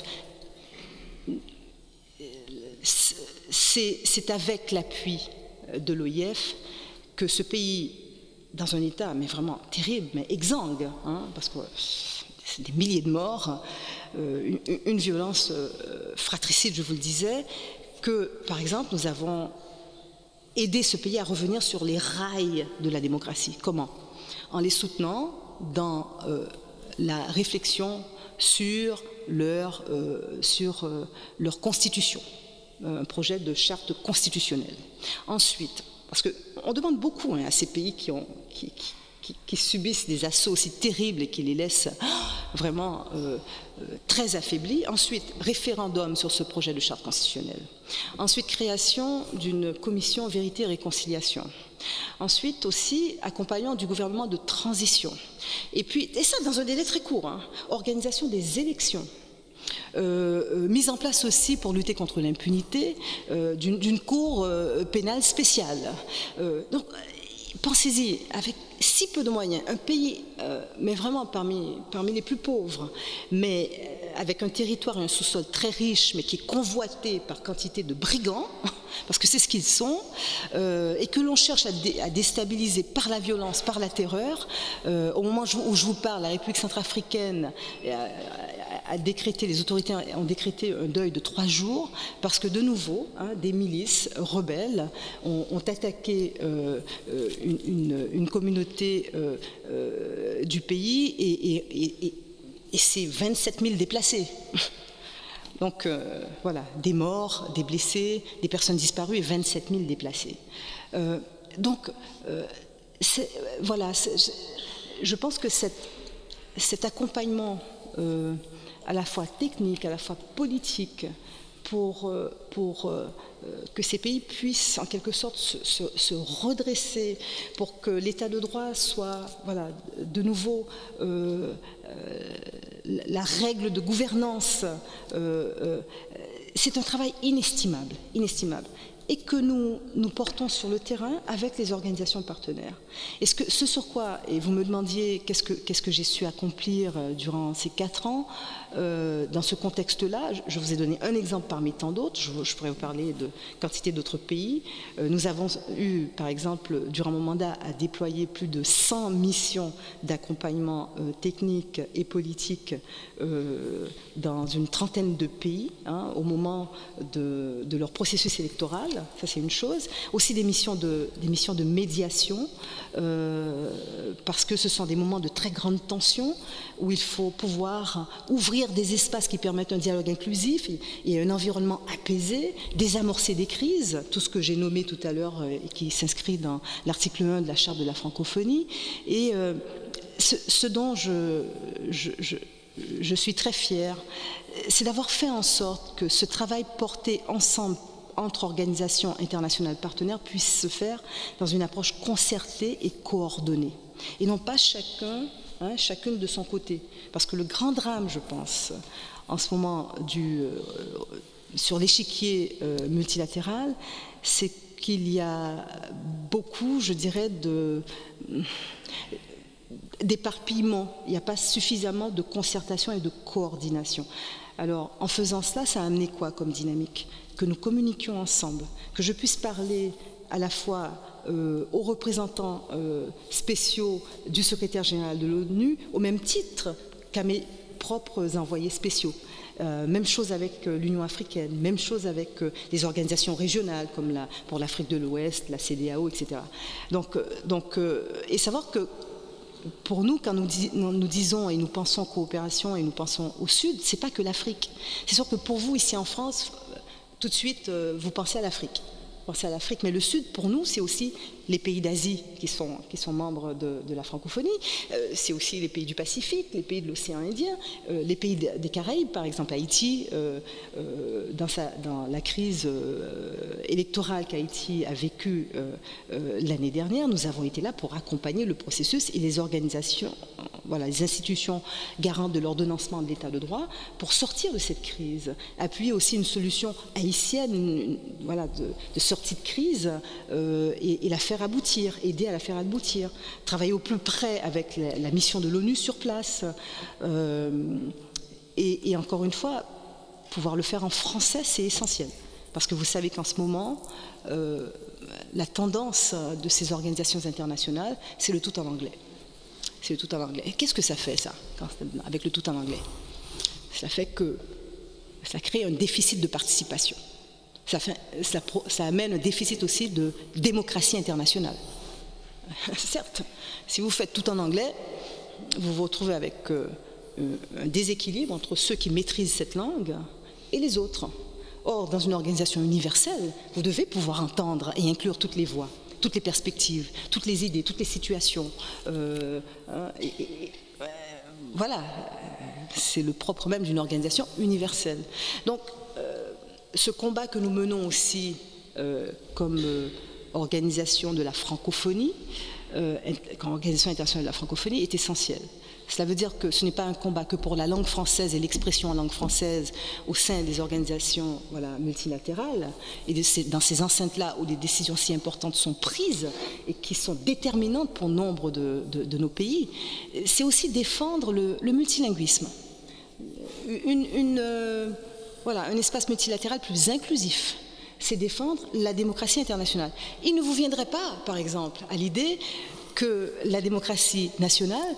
c'est avec l'appui de l'OIF que ce pays, dans un état mais vraiment terrible, mais exsangue, parce que c'est des milliers de morts, une violence fratricide, je vous le disais, que, par exemple, nous avons aidé ce pays à revenir sur les rails de la démocratie. Comment ? En les soutenant dans la réflexion sur leur constitution, un projet de charte constitutionnelle. Ensuite, parce qu'on demande beaucoup à ces pays qui subissent des assauts aussi terribles et qui les laissent vraiment très affaiblis. Ensuite, référendum sur ce projet de charte constitutionnelle. Ensuite, création d'une commission vérité et réconciliation. Ensuite aussi, accompagnement du gouvernement de transition. Et puis, et ça dans un délai très court, organisation des élections. Mise en place aussi pour lutter contre l'impunité d'une cour pénale spéciale. Donc, pensez-y, avec si peu de moyens, un pays, mais vraiment parmi les plus pauvres, mais avec un territoire et un sous-sol très riche, mais qui est convoité par quantité de brigands, parce que c'est ce qu'ils sont, et que l'on cherche à déstabiliser par la violence, par la terreur. Au moment où je vous parle, la République centrafricaine a décrété, les autorités ont décrété un deuil de 3 jours, parce que de nouveau, des milices rebelles ont attaqué une communauté du pays, et c'est 27 000 déplacés. Donc voilà, des morts, des blessés, des personnes disparues et 27 000 déplacés. Voilà, je pense que cet accompagnement à la fois technique, à la fois politique, pour que ces pays puissent en quelque sorte se redresser, pour que l'état de droit soit de nouveau la règle de gouvernance, c'est un travail inestimable, et que nous portons sur le terrain avec les organisations partenaires. Et ce sur quoi, et vous me demandiez qu'est-ce que j'ai su accomplir durant ces 4 ans, dans ce contexte-là, je vous ai donné un exemple parmi tant d'autres, je pourrais vous parler de quantité d'autres pays. Nous avons eu, par exemple, durant mon mandat, à déployer plus de 100 missions d'accompagnement technique et politique dans une trentaine de pays, au moment de leur processus électoral. Ça, c'est une chose. Aussi des missions de médiation, parce que ce sont des moments de très grande tension où il faut pouvoir ouvrir des espaces qui permettent un dialogue inclusif et un environnement apaisé, désamorcer des crises, tout ce que j'ai nommé tout à l'heure et qui s'inscrit dans l'article 1 de la Charte de la francophonie. Et ce dont je suis très fière, c'est d'avoir fait en sorte que ce travail porté ensemble entre organisations internationales partenaires puisse se faire dans une approche concertée et coordonnée, et non pas chacune de son côté. Parce que le grand drame, je pense, en ce moment sur l'échiquier multilatéral, c'est qu'il y a beaucoup, je dirais, d'éparpillement. Il n'y a pas suffisamment de concertation et de coordination. Alors, en faisant cela, ça a amené quoi comme dynamique? Que nous communiquions ensemble, que je puisse parler à la fois aux représentants spéciaux du secrétaire général de l'ONU, au même titre qu'à mes propres envoyés spéciaux. Même chose avec l'Union africaine, même chose avec les organisations régionales comme pour l'Afrique de l'Ouest, la CEDEAO, etc. Et savoir que pour nous, quand nous disons et nous pensons coopération et nous pensons au Sud, c'est pas que l'Afrique. C'est sûr que pour vous, ici en France, tout de suite, vous pensez à l'Afrique. Mais le Sud, pour nous, c'est aussi les pays d'Asie qui sont membres de la francophonie, c'est aussi les pays du Pacifique, les pays de l'océan Indien, les pays des Caraïbes, par exemple Haïti, dans la crise électorale qu'Haïti a vécue l'année dernière, nous avons été là pour accompagner le processus et les organisations, les institutions garantes de l'ordonnancement de l'état de droit pour sortir de cette crise, appuyer aussi une solution haïtienne de sortie de crise et la faire aboutir, aider à la faire aboutir, travailler au plus près avec la mission de l'ONU sur place, et encore une fois, pouvoir le faire en français, c'est essentiel, parce que vous savez qu'en ce moment, la tendance de ces organisations internationales, c'est le tout en anglais. C'est le tout en anglais. Et qu'est-ce que ça fait, ça, avec le tout en anglais? Ça fait que ça crée un déficit de participation. Ça amène un déficit aussi de démocratie internationale. Certes, si vous faites tout en anglais, vous vous retrouvez avec un déséquilibre entre ceux qui maîtrisent cette langue et les autres. Or, dans une organisation universelle, vous devez pouvoir entendre et inclure toutes les voix, toutes les perspectives, toutes les idées, toutes les situations. Voilà, c'est le propre même d'une organisation universelle. Donc, ce combat que nous menons aussi comme organisation de la francophonie, comme organisation internationale de la francophonie, est essentiel. Cela veut dire que ce n'est pas un combat que pour la langue française et l'expression en langue française au sein des organisations multilatérales, et dans ces enceintes-là où des décisions si importantes sont prises et qui sont déterminantes pour nombre de nos pays. C'est aussi défendre le multilinguisme. Un espace multilatéral plus inclusif. c'est défendre la démocratie internationale. Il ne vous viendrait pas, par exemple, à l'idée que la démocratie nationale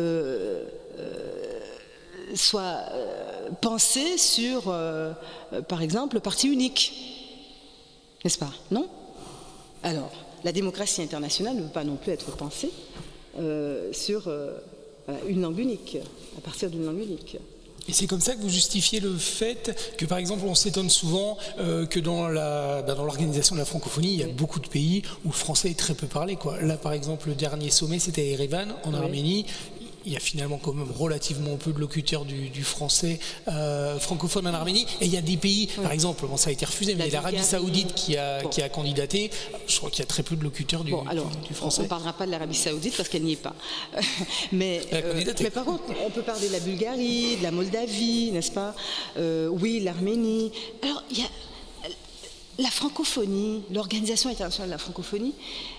soit pensée sur, par exemple, le parti unique. N'est-ce pas? Non? Alors, la démocratie internationale ne peut pas non plus être pensée sur une langue unique, à partir d'une langue unique. Et c'est comme ça que vous justifiez le fait que, par exemple, on s'étonne souvent que dans l'organisation de la francophonie, il y a beaucoup de pays où le français est très peu parlé, quoi. Là, par exemple, le dernier sommet, c'était à Erevan, en Arménie. Il y a finalement quand même relativement peu de locuteurs du français francophone en Arménie. Et il y a des pays, par exemple, bon, ça a été refusé, mais l'Arabie Saoudite qui a candidaté, je crois qu'il y a très peu de locuteurs du français. On ne parlera pas de l'Arabie Saoudite parce qu'elle n'y est pas. mais par contre, on peut parler de la Bulgarie, de la Moldavie, n'est-ce pas? Oui, l'Arménie. Alors, il y a la francophonie, l'Organisation internationale de la francophonie,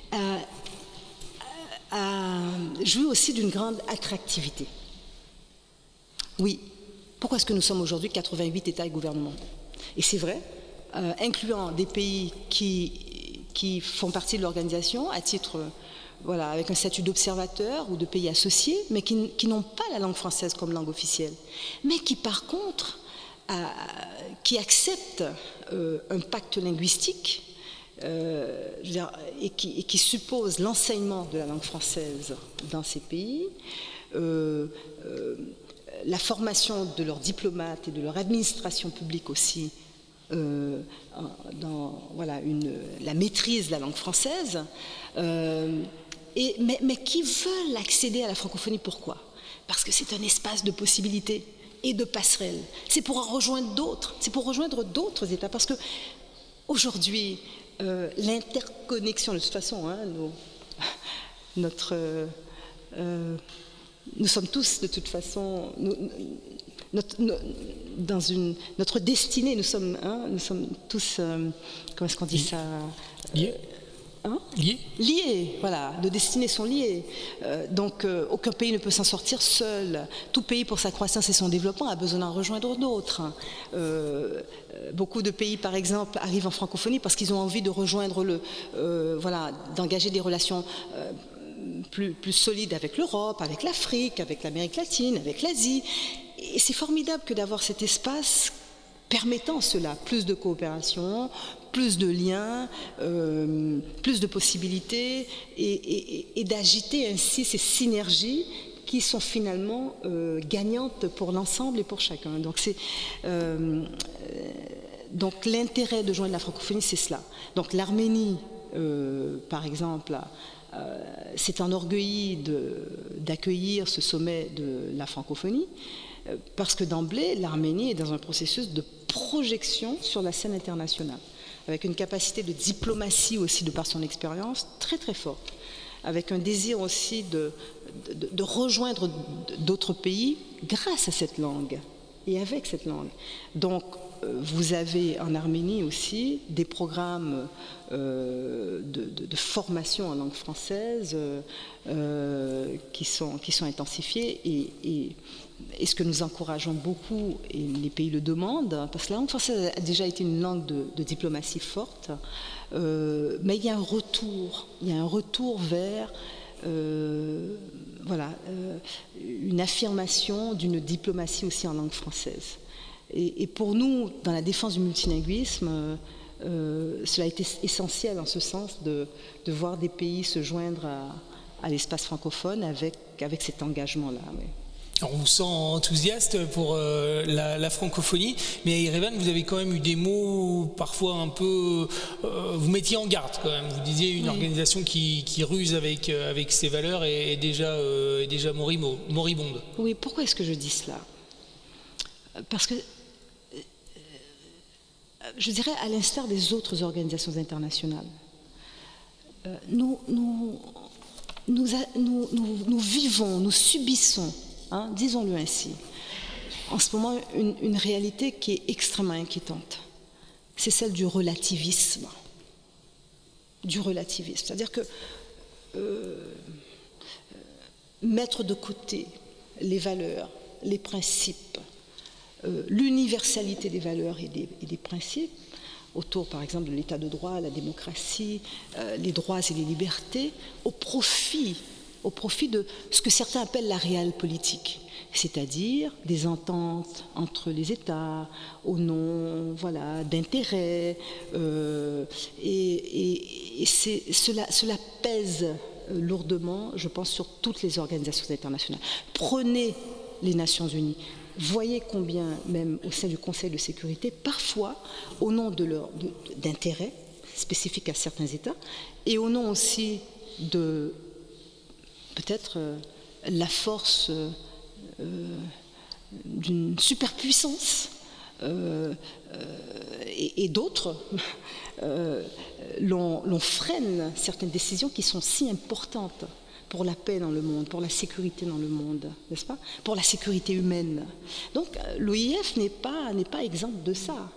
a joué aussi d'une grande attractivité. Oui. Pourquoi est-ce que nous sommes aujourd'hui 88 États et gouvernements? Et c'est vrai, incluant des pays qui font partie de l'organisation à titre, avec un statut d'observateur ou de pays associés, mais qui n'ont pas la langue française comme langue officielle, mais qui par contre qui acceptent un pacte linguistique et qui suppose l'enseignement de la langue française dans ces pays, la formation de leurs diplomates et de leur administration publique aussi, dans la maîtrise de la langue française, mais qui veulent accéder à la francophonie. Pourquoi? Parce que c'est un espace de possibilités et de passerelles. C'est pour en rejoindre d'autres, c'est pour rejoindre d'autres États, parce que aujourd'hui, l'interconnexion, de toute façon, nous sommes tous, de toute façon, notre destinée, nous sommes tous, comment est-ce qu'on dit ça? Liés, voilà, nos destinées sont liées. Donc, aucun pays ne peut s'en sortir seul. Tout pays, pour sa croissance et son développement, a besoin d'en rejoindre d'autres. Beaucoup de pays, par exemple, arrivent en francophonie parce qu'ils ont envie de rejoindre d'engager des relations plus solides avec l'Europe, avec l'Afrique, avec l'Amérique latine, avec l'Asie. Et c'est formidable que d'avoir cet espace permettant cela, plus de coopération, plus de liens, plus de possibilités, et d'agiter ainsi ces synergies qui sont finalement gagnantes pour l'ensemble et pour chacun. Donc l'intérêt de joindre la francophonie, c'est cela. Donc l'Arménie, par exemple, s'est enorgueillie d'accueillir ce sommet de la francophonie, parce que d'emblée, l'Arménie est dans un processus de projection sur la scène internationale, avec une capacité de diplomatie aussi, de par son expérience, très très forte, avec un désir aussi de rejoindre d'autres pays grâce à cette langue et avec cette langue. Donc, vous avez en Arménie aussi des programmes de formation en langue française qui sont intensifiés, et ce que nous encourageons beaucoup, et les pays le demandent, parce que la langue française a déjà été une langue de diplomatie forte, mais il y a un retour vers une affirmation d'une diplomatie aussi en langue française. Et pour nous, dans la défense du multilinguisme, cela a été essentiel en ce sens de voir des pays se joindre à l'espace francophone avec cet engagement-là. Oui. Alors, on vous sent enthousiaste pour la francophonie, mais à Erevan, vous avez quand même eu des mots parfois un peu... vous mettiez en garde quand même. Vous disiez une organisation qui ruse avec ses valeurs est déjà moribonde. Oui, pourquoi est-ce que je dis cela? Parce que, je dirais, à l'instar des autres organisations internationales, nous vivons, nous subissons, disons-le ainsi, en ce moment une réalité qui est extrêmement inquiétante. C'est celle du relativisme. C'est-à-dire que mettre de côté les valeurs, les principes, l'universalité des valeurs et des principes autour, par exemple, de l'état de droit, la démocratie, les droits et les libertés, au profit de ce que certains appellent la réelle politique, c'est-à-dire des ententes entre les États au nom, voilà, d'intérêts, et cela pèse lourdement, je pense, sur toutes les organisations internationales. Prenez les Nations Unies. Voyez combien, même au sein du Conseil de sécurité, parfois, au nom d'intérêts spécifiques à certains États, et au nom aussi de, peut-être, la force d'une superpuissance, et d'autres, l'on freine certaines décisions qui sont si importantes pour la paix dans le monde, pour la sécurité dans le monde, n'est-ce pas? Pour la sécurité humaine. Donc l'OIF n'est pas exempt de ça.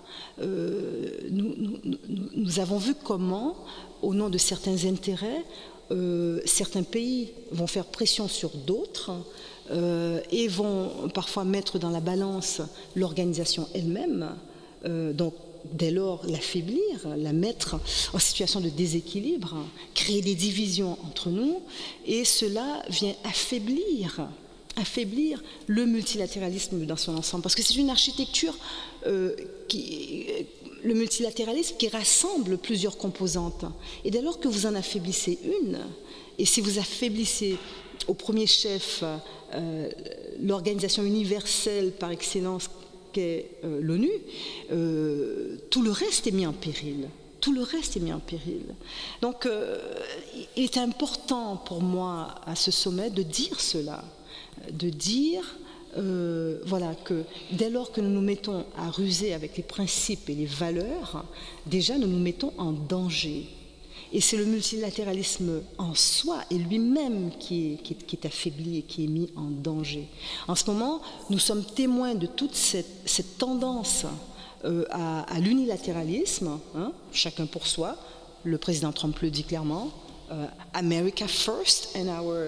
Nous avons vu comment, au nom de certains intérêts, certains pays vont faire pression sur d'autres et vont parfois mettre dans la balance l'organisation elle-même. Donc dès lors, l'affaiblir, la mettre en situation de déséquilibre, créer des divisions entre nous, et cela vient affaiblir le multilatéralisme dans son ensemble, parce que c'est une architecture le multilatéralisme qui rassemble plusieurs composantes. Et dès lors que vous en affaiblissez une, et si vous affaiblissez au premier chef l'organisation universelle par excellence qu'est l'ONU, tout le reste est mis en péril. Tout le reste est mis en péril. Donc, il est important pour moi, à ce sommet, de dire cela, de dire, voilà, que dès lors que nous nous mettons à ruser avec les principes et les valeurs, déjà nous nous mettons en danger. Et c'est le multilatéralisme en soi et lui-même qui est affaibli et qui est mis en danger. En ce moment, nous sommes témoins de toute cette tendance à l'unilatéralisme, hein, chacun pour soi. Le président Trump le dit clairement, America first and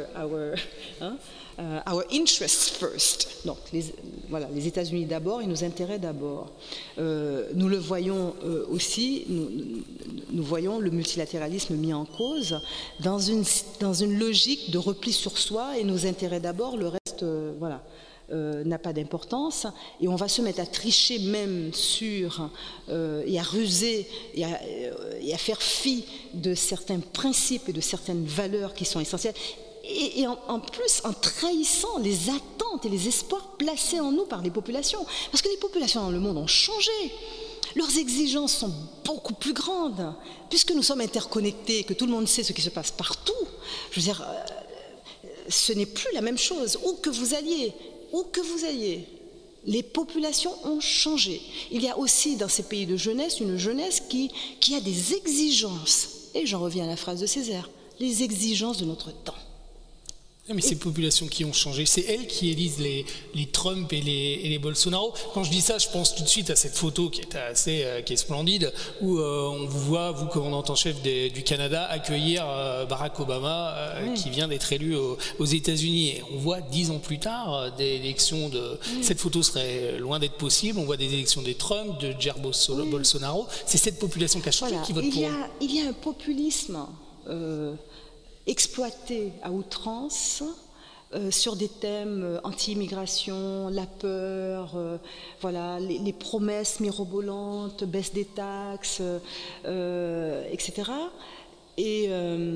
our interests first. Donc, voilà, les États-Unis d'abord et nos intérêts d'abord. Nous le voyons aussi, nous voyons le multilatéralisme mis en cause dans une logique de repli sur soi et nos intérêts d'abord, le reste, voilà. N'a pas d'importance, et on va se mettre à tricher même sur et à ruser et à faire fi de certains principes et de certaines valeurs qui sont essentielles, et en plus en trahissant les attentes et les espoirs placés en nous par les populations, parce que les populations dans le monde ont changé. Leurs exigences sont beaucoup plus grandes, puisque nous sommes interconnectés, que tout le monde sait ce qui se passe partout. Je veux dire, ce n'est plus la même chose, où que vous alliez, les populations ont changé. Il y a aussi dans ces pays de jeunesse une jeunesse qui a des exigences. Et j'en reviens à la phrase de Césaire, les exigences de notre temps. Mais ces populations qui ont changé, c'est elles qui élisent les Trump et les Bolsonaro. Quand je dis ça, je pense tout de suite à cette photo qui est splendide, où on vous voit, vous, commandant-en-chef du Canada, accueillir Barack Obama, qui vient d'être élu aux États-Unis. Et on voit 10 ans plus tard des élections de... Cette photo serait loin d'être possible. On voit des élections des Trump, de Jair Bolsonaro. C'est cette population qui a changé, qui vote pour eux. Il y a un populisme exploité à outrance sur des thèmes anti-immigration, la peur, voilà, les promesses mirobolantes, baisse des taxes, etc. Et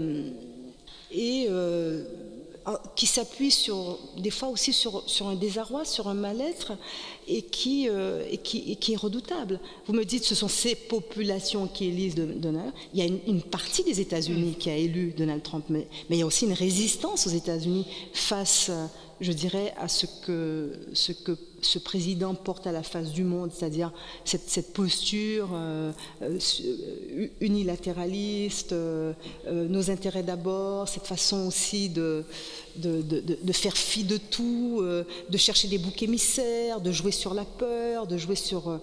qui s'appuie des fois aussi sur un désarroi, sur un mal-être, et qui est redoutable. Vous me dites, ce sont ces populations qui élisent Donald. Il y a une partie des États-Unis qui a élu Donald Trump, mais il y a aussi une résistance aux États-Unis face, je dirais, à ce que ce président porte à la face du monde, c'est-à-dire cette posture unilatéraliste, nos intérêts d'abord, cette façon aussi de faire fi de tout, de chercher des boucs émissaires, de jouer sur la peur, de jouer sur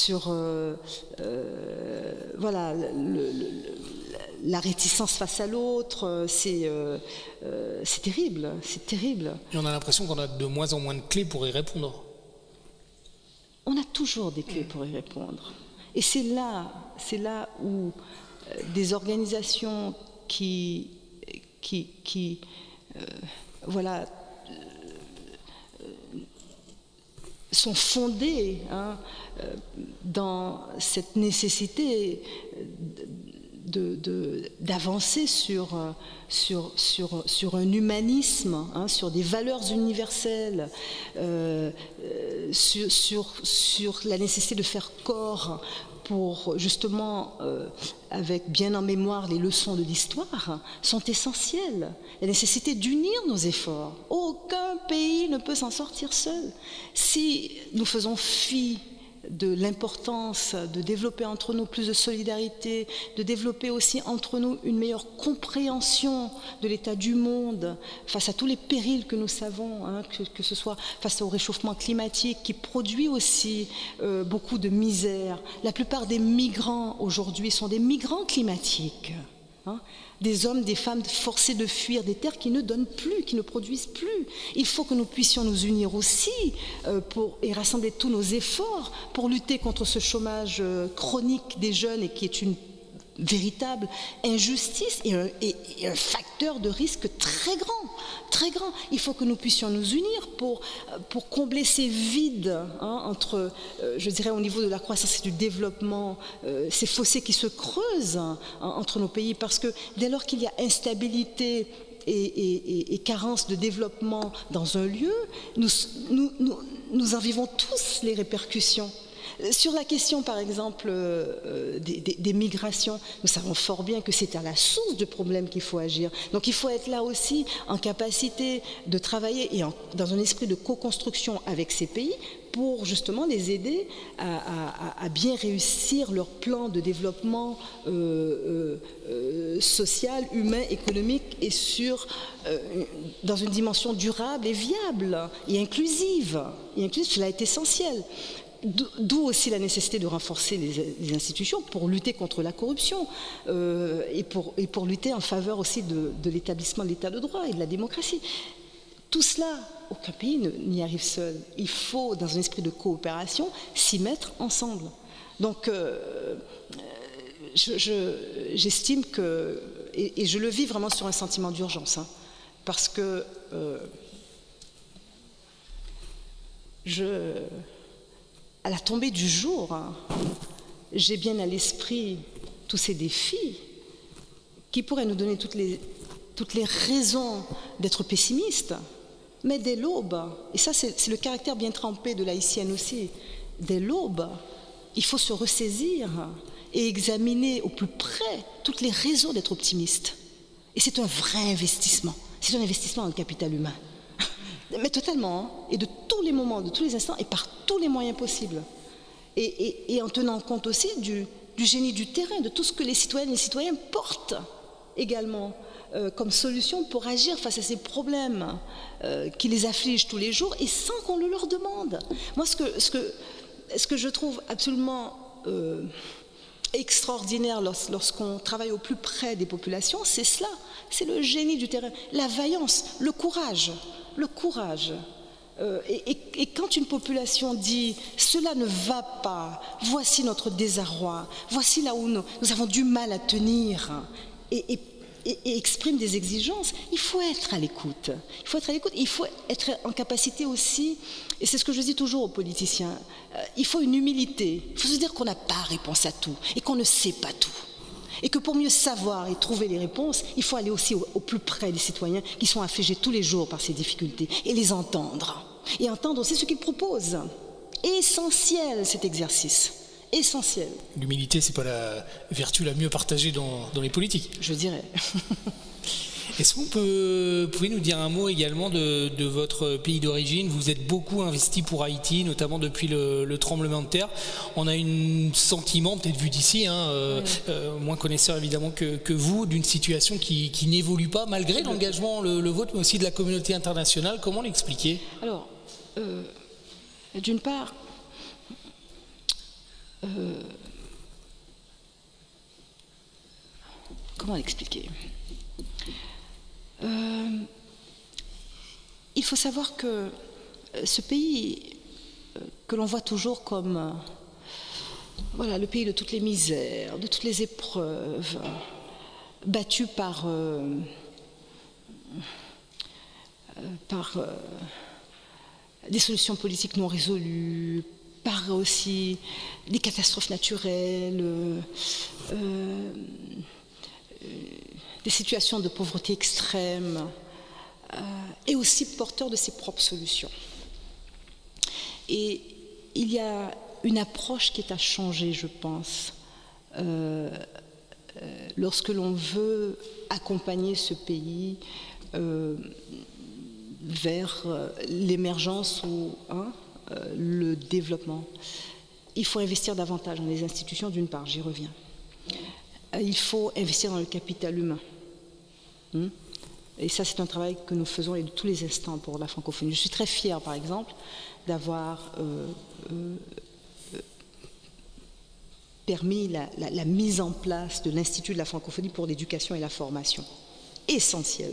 voilà, la réticence face à l'autre. C'est terrible, c'est terrible. Et on a l'impression qu'on a de moins en moins de clés pour y répondre. On a toujours des clés pour y répondre. Et c'est là où des organisations voilà, sont fondées dans cette nécessité d'avancer sur un humanisme, sur des valeurs universelles, sur la nécessité de faire corps pour justement, avec bien en mémoire les leçons de l'histoire, sont essentielles. La nécessité d'unir nos efforts. Aucun pays ne peut s'en sortir seul. Si nous faisons fi de l'importance de développer entre nous plus de solidarité, de développer aussi entre nous une meilleure compréhension de l'état du monde face à tous les périls que nous savons, que ce soit face au réchauffement climatique qui produit aussi beaucoup de misère. La plupart des migrants aujourd'hui sont des migrants climatiques. Des hommes, des femmes forcés de fuir des terres qui ne donnent plus, qui ne produisent plus. Il faut que nous puissions nous unir aussi et rassembler tous nos efforts pour lutter contre ce chômage chronique des jeunes et qui est une véritable injustice et un facteur de risque très grand, très grand. Il faut que nous puissions nous unir pour combler ces vides entre, je dirais, au niveau de la croissance et du développement, ces fossés qui se creusent entre nos pays, parce que dès lors qu'il y a instabilité et carence de développement dans un lieu, nous en vivons tous les répercussions. Sur la question, par exemple, des migrations, nous savons fort bien que c'est à la source du problème qu'il faut agir. Donc il faut être là aussi en capacité de travailler et dans un esprit de co-construction avec ces pays pour justement les aider à bien réussir leur plan de développement social, humain, économique et dans une dimension durable et viable et inclusive. Cela est essentiel. D'où aussi la nécessité de renforcer les institutions pour lutter contre la corruption et pour lutter en faveur aussi de l'établissement de l'état de droit et de la démocratie. Tout cela, aucun pays n'y arrive seul. Il faut, dans un esprit de coopération, s'y mettre ensemble. Donc, j'estime que, et je le vis vraiment sur un sentiment d'urgence, parce que à la tombée du jour, j'ai bien à l'esprit tous ces défis qui pourraient nous donner toutes les raisons d'être pessimistes. Mais dès l'aube, et ça c'est le caractère bien trempé de l'haïtienne aussi, dès l'aube, il faut se ressaisir et examiner au plus près toutes les raisons d'être optimiste. Et c'est un vrai investissement, c'est un investissement dans le capital humain. Mais totalement, et de tous les moments, de tous les instants, et par tous les moyens possibles. Et en tenant compte aussi du génie du terrain, de tout ce que les citoyennes et les citoyens portent également comme solution pour agir face à ces problèmes qui les affligent tous les jours et sans qu'on le leur demande. Moi, ce que je trouve absolument extraordinaire lorsqu'on travaille au plus près des populations, c'est cela, c'est le génie du terrain, la vaillance, le courage. Et quand une population dit « cela ne va pas, voici notre désarroi, voici là où nous avons du mal à tenir », et exprime des exigences, il faut être à l'écoute. Il faut être en capacité aussi, et c'est ce que je dis toujours aux politiciens, il faut une humilité, il faut se dire qu'on n'a pas réponse à tout et qu'on ne sait pas tout. Et que pour mieux savoir et trouver les réponses, il faut aller aussi au plus près des citoyens qui sont affligés tous les jours par ces difficultés et les entendre. Et entendre aussi ce qu'ils proposent. Essentiel cet exercice. Essentiel. L'humilité, c'est pas la vertu la mieux partagée dans les politiques. Je dirais. Est-ce que vous pouvez nous dire un mot également de votre pays d'origine? Vous êtes beaucoup investi pour Haïti, notamment depuis le tremblement de terre. On a un sentiment, peut-être vu d'ici, moins connaisseur évidemment que vous, d'une situation qui n'évolue pas, malgré l'engagement, le vôtre, mais aussi de la communauté internationale. Comment l'expliquer? Alors, d'une part, comment l'expliquer? Il faut savoir que ce pays que l'on voit toujours comme voilà, le pays de toutes les misères, de toutes les épreuves, battu par des solutions politiques non résolues, par aussi des catastrophes naturelles, des situations de pauvreté extrême, et aussi porteur de ses propres solutions. Et il y a une approche qui est à changer, je pense, lorsque l'on veut accompagner ce pays vers l'émergence ou le développement. Il faut investir davantage dans les institutions, d'une part, j'y reviens. Il faut investir dans le capital humain. Et ça, c'est un travail que nous faisons de tous les instants pour la francophonie. Je suis très fière, par exemple, d'avoir permis la mise en place de l'Institut de la francophonie pour l'éducation et la formation. Essentiel.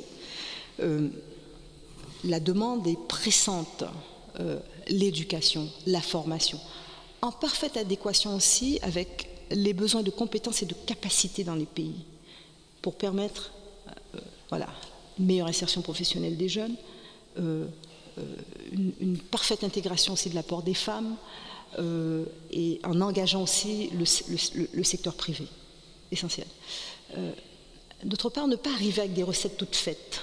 La demande est pressante. L'éducation, la formation, en parfaite adéquation aussi avec les besoins de compétences et de capacités dans les pays, pour permettre voilà, une meilleure insertion professionnelle des jeunes, une parfaite intégration aussi de l'apport des femmes, et en engageant aussi le secteur privé, essentiel. D'autre part, ne pas arriver avec des recettes toutes faites.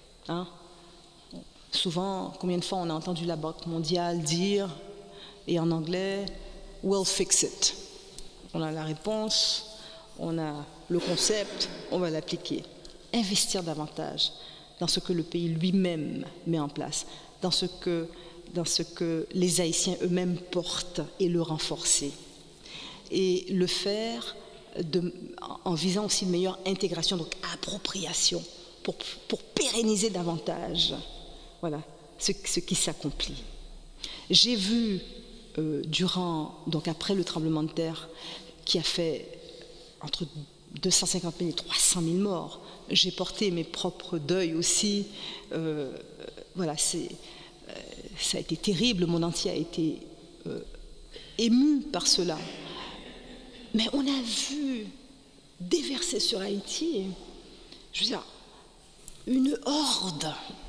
Souvent, combien de fois on a entendu la Banque mondiale dire, et en anglais, « we'll fix it ». On a la réponse, on a le concept, on va l'appliquer. Investir davantage dans ce que le pays lui-même met en place, dans ce que les Haïtiens eux-mêmes portent et le renforcer. Et le faire en visant aussi une meilleure intégration, donc appropriation, pour pérenniser davantage. Voilà, ce qui s'accomplit. J'ai vu, donc après le tremblement de terre, qui a fait entre 250 000 et 300 000 morts, j'ai porté mes propres deuils aussi. Voilà, ça a été terrible, le monde entier a été ému par cela. Mais on a vu déverser sur Haïti, je veux dire, une horde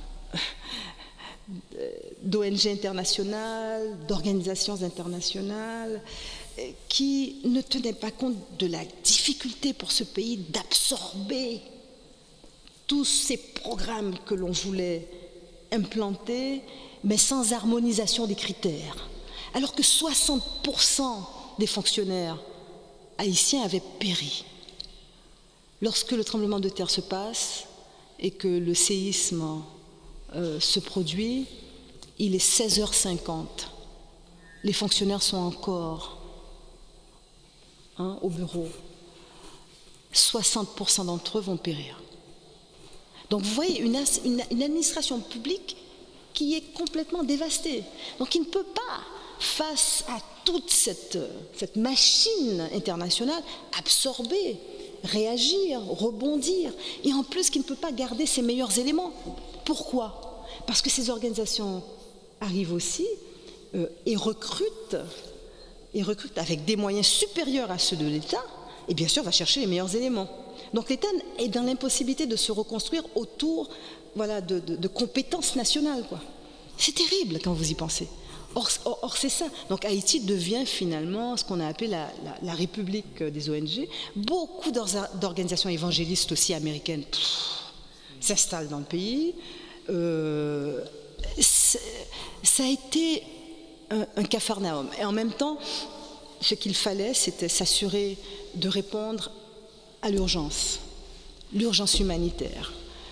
d'ONG internationales, d'organisations internationales qui ne tenaient pas compte de la difficulté pour ce pays d'absorber tous ces programmes que l'on voulait implanter, mais sans harmonisation des critères. Alors que 60% des fonctionnaires haïtiens avaient péri. Lorsque le tremblement de terre se passe et que le séisme se produit, il est 16h50. Les fonctionnaires sont encore au bureau. 60% d'entre eux vont périr. Donc vous voyez une administration publique qui est complètement dévastée. Donc il ne peut pas, face à toute cette machine internationale, absorber, réagir, rebondir, et en plus qui ne peut pas garder ses meilleurs éléments. Pourquoi? Parce que ces organisations arrivent aussi et recrutent avec des moyens supérieurs à ceux de l'État, et bien sûr va chercher les meilleurs éléments. Donc l'État est dans l'impossibilité de se reconstruire autour de compétences nationales, quoi. C'est terrible quand vous y pensez. Or c'est ça. Donc Haïti devient finalement ce qu'on a appelé la République des ONG. Beaucoup d'organisations évangélistes aussi américaines s'installent dans le pays. Ça a été un capharnaüm. Et en même temps, ce qu'il fallait, c'était s'assurer de répondre à l'urgence humanitaire.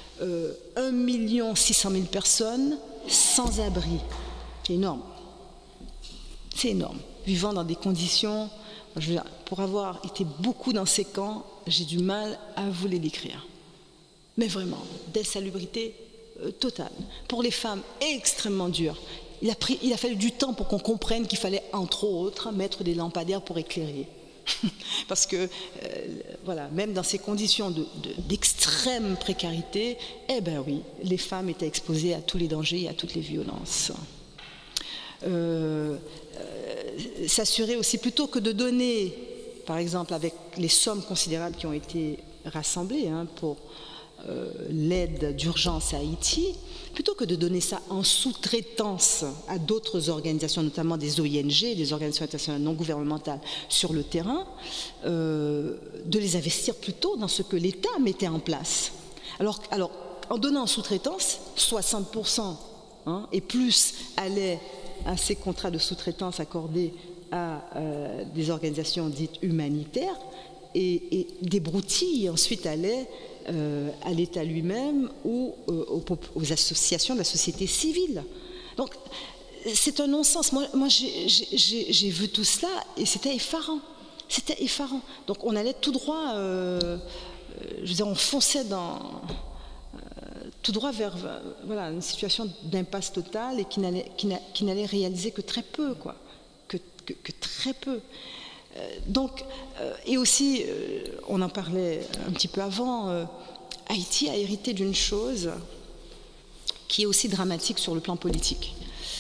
1 600 000 personnes sans abri. C'est énorme. C'est énorme. Vivant dans des conditions, pour avoir été beaucoup dans ces camps, j'ai du mal à vous les décrire. Mais vraiment, d'insalubrité totale. Pour les femmes, extrêmement dur. Il a fallu du temps pour qu'on comprenne qu'il fallait, entre autres, mettre des lampadaires pour éclairer. Parce que, même dans ces conditions d'extrême précarité, oui, les femmes étaient exposées à tous les dangers et à toutes les violences. S'assurer aussi, plutôt que de donner par exemple, avec les sommes considérables qui ont été rassemblées pour l'aide d'urgence à Haïti, plutôt que de donner ça en sous-traitance à d'autres organisations, notamment des ONG, des organisations internationales non gouvernementales sur le terrain, de les investir plutôt dans ce que l'État mettait en place. Alors, en donnant en sous-traitance, 60% et plus allaient à ces contrats de sous-traitance accordés à des organisations dites humanitaires, et des broutilles ensuite allaient à l'État lui-même ou aux associations de la société civile. Donc, c'est un non-sens. Moi j'ai vu tout cela et c'était effarant. C'était effarant. Donc, on allait tout droit, je veux dire, on fonçait tout droit vers voilà, une situation d'impasse totale et qui n'allait réaliser que très peu, quoi. Que très peu. Donc, et aussi, on en parlait un petit peu avant, Haïti a hérité d'une chose qui est aussi dramatique sur le plan politique.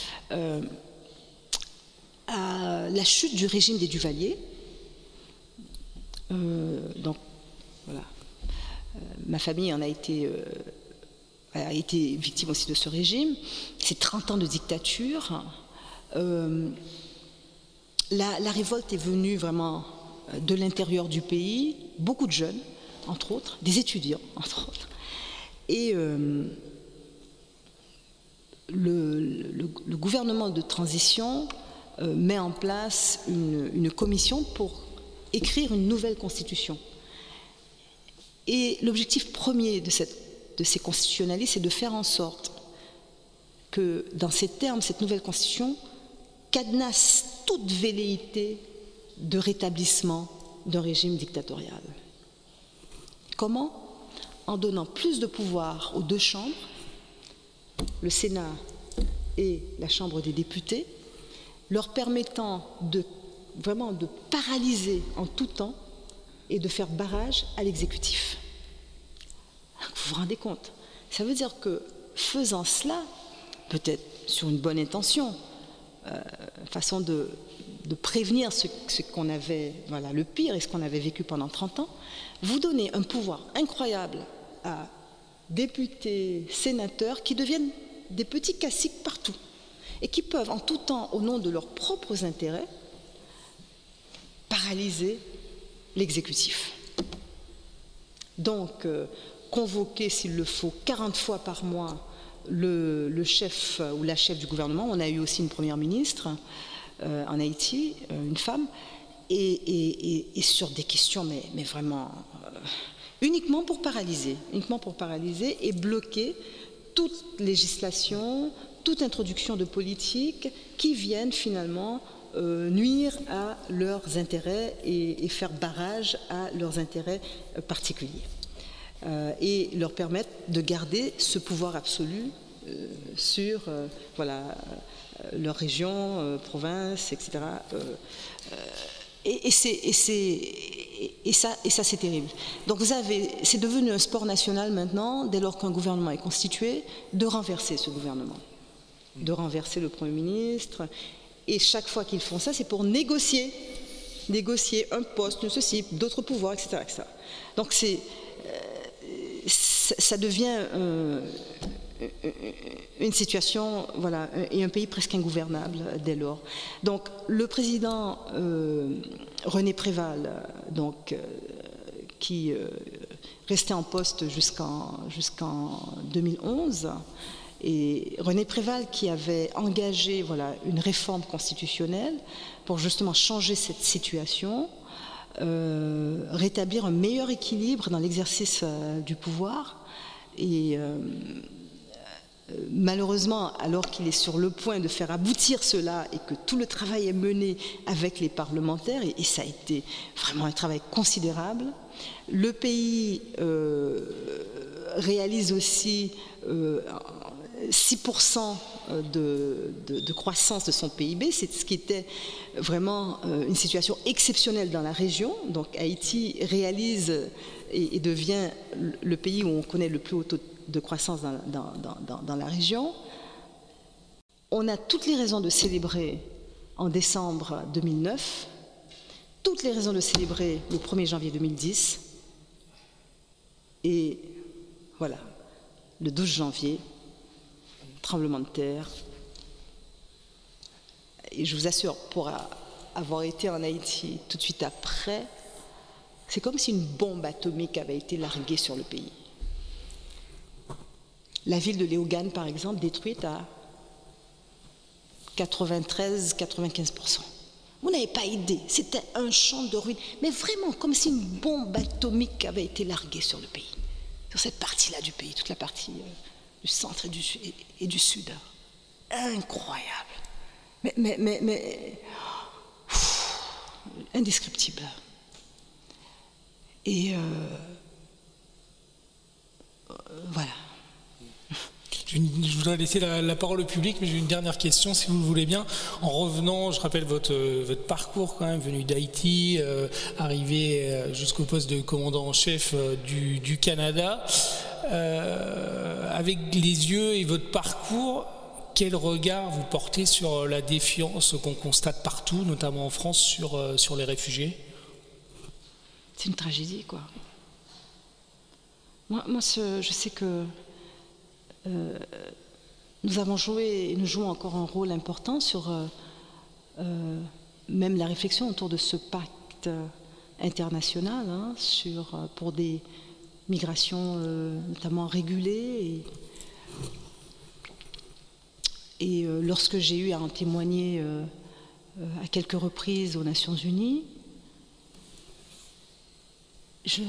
À la chute du régime des Duvalier, donc voilà, ma famille en a été victime aussi de ce régime, c'est 30 ans de dictature. La révolte est venue vraiment de l'intérieur du pays, beaucoup de jeunes, entre autres, des étudiants, entre autres. Et le gouvernement de transition met en place une commission pour écrire une nouvelle constitution. Et l'objectif premier de ces constitutionnalistes, c'est de faire en sorte que, dans ces termes, cette nouvelle constitution cadenasse toute velléité de rétablissement d'un régime dictatorial. Comment? En donnant plus de pouvoir aux deux chambres, le Sénat et la Chambre des députés, leur permettant vraiment de paralyser en tout temps et de faire barrage à l'exécutif. Vous vous rendez compte? Ça veut dire que, faisant cela, peut-être sur une bonne intention, façon de prévenir ce qu'on avait, voilà, le pire et ce qu'on avait vécu pendant 30 ans, vous donnez un pouvoir incroyable à députés, sénateurs qui deviennent des petits caciques partout et qui peuvent en tout temps, au nom de leurs propres intérêts, paralyser l'exécutif. Donc, convoquer, s'il le faut, 40 fois par mois le chef ou la chef du gouvernement. On a eu aussi une première ministre en Haïti, une femme, et sur des questions, mais vraiment uniquement pour paralyser et bloquer toute législation, toute introduction de politique qui viennent finalement nuire à leurs intérêts et faire barrage à leurs intérêts particuliers. Et leur permettre de garder ce pouvoir absolu sur voilà, leur région, province, etc. Et ça, c'est terrible. Donc c'est devenu un sport national maintenant, dès lors qu'un gouvernement est constitué, de renverser ce gouvernement, de renverser le Premier ministre. Et chaque fois qu'ils font ça, c'est pour négocier un poste, ceci, d'autres pouvoirs, etc. etc. Donc ça devient une situation, voilà, et un pays presque ingouvernable dès lors. Donc le président René Préval, donc, qui restait en poste jusqu'en 2011, et René Préval qui avait engagé, voilà, une réforme constitutionnelle pour justement changer cette situation, rétablir un meilleur équilibre dans l'exercice du pouvoir. Et malheureusement, alors qu'il est sur le point de faire aboutir cela et que tout le travail est mené avec les parlementaires, et ça a été vraiment un travail considérable, le pays réalise aussi 6% de croissance de son PIB, c'est ce qui était vraiment une situation exceptionnelle dans la région. Donc Haïti réalise et devient le pays où on connaît le plus haut taux de croissance dans la région. On a toutes les raisons de célébrer en décembre 2009 toutes les raisons de célébrer le 1er janvier 2010. Et voilà, le 12 janvier, tremblement de terre. Et je vous assure, pour avoir été en Haïti tout de suite après, c'est comme si une bombe atomique avait été larguée sur le pays. La ville de Léogane, par exemple, détruite à 93-95%. Vous n'avez pas idée, c'était un champ de ruines, mais vraiment comme si une bombe atomique avait été larguée sur le pays, sur cette partie-là du pays, toute la partie du centre et du sud. Incroyable, mais indescriptible. Et voilà. Je voudrais laisser la parole au public, mais j'ai une dernière question, si vous le voulez bien. En revenant, je rappelle votre parcours quand même, venu d'Haïti, arrivé jusqu'au poste de commandant en chef du Canada. Avec les yeux et votre parcours, quel regard vous portez sur la défiance qu'on constate partout, notamment en France, sur les réfugiés? C'est une tragédie, quoi. Moi je sais que nous avons joué et nous jouons encore un rôle important sur même la réflexion autour de ce pacte international pour des migrations notamment régulées. Et lorsque j'ai eu à en témoigner à quelques reprises aux Nations Unies, je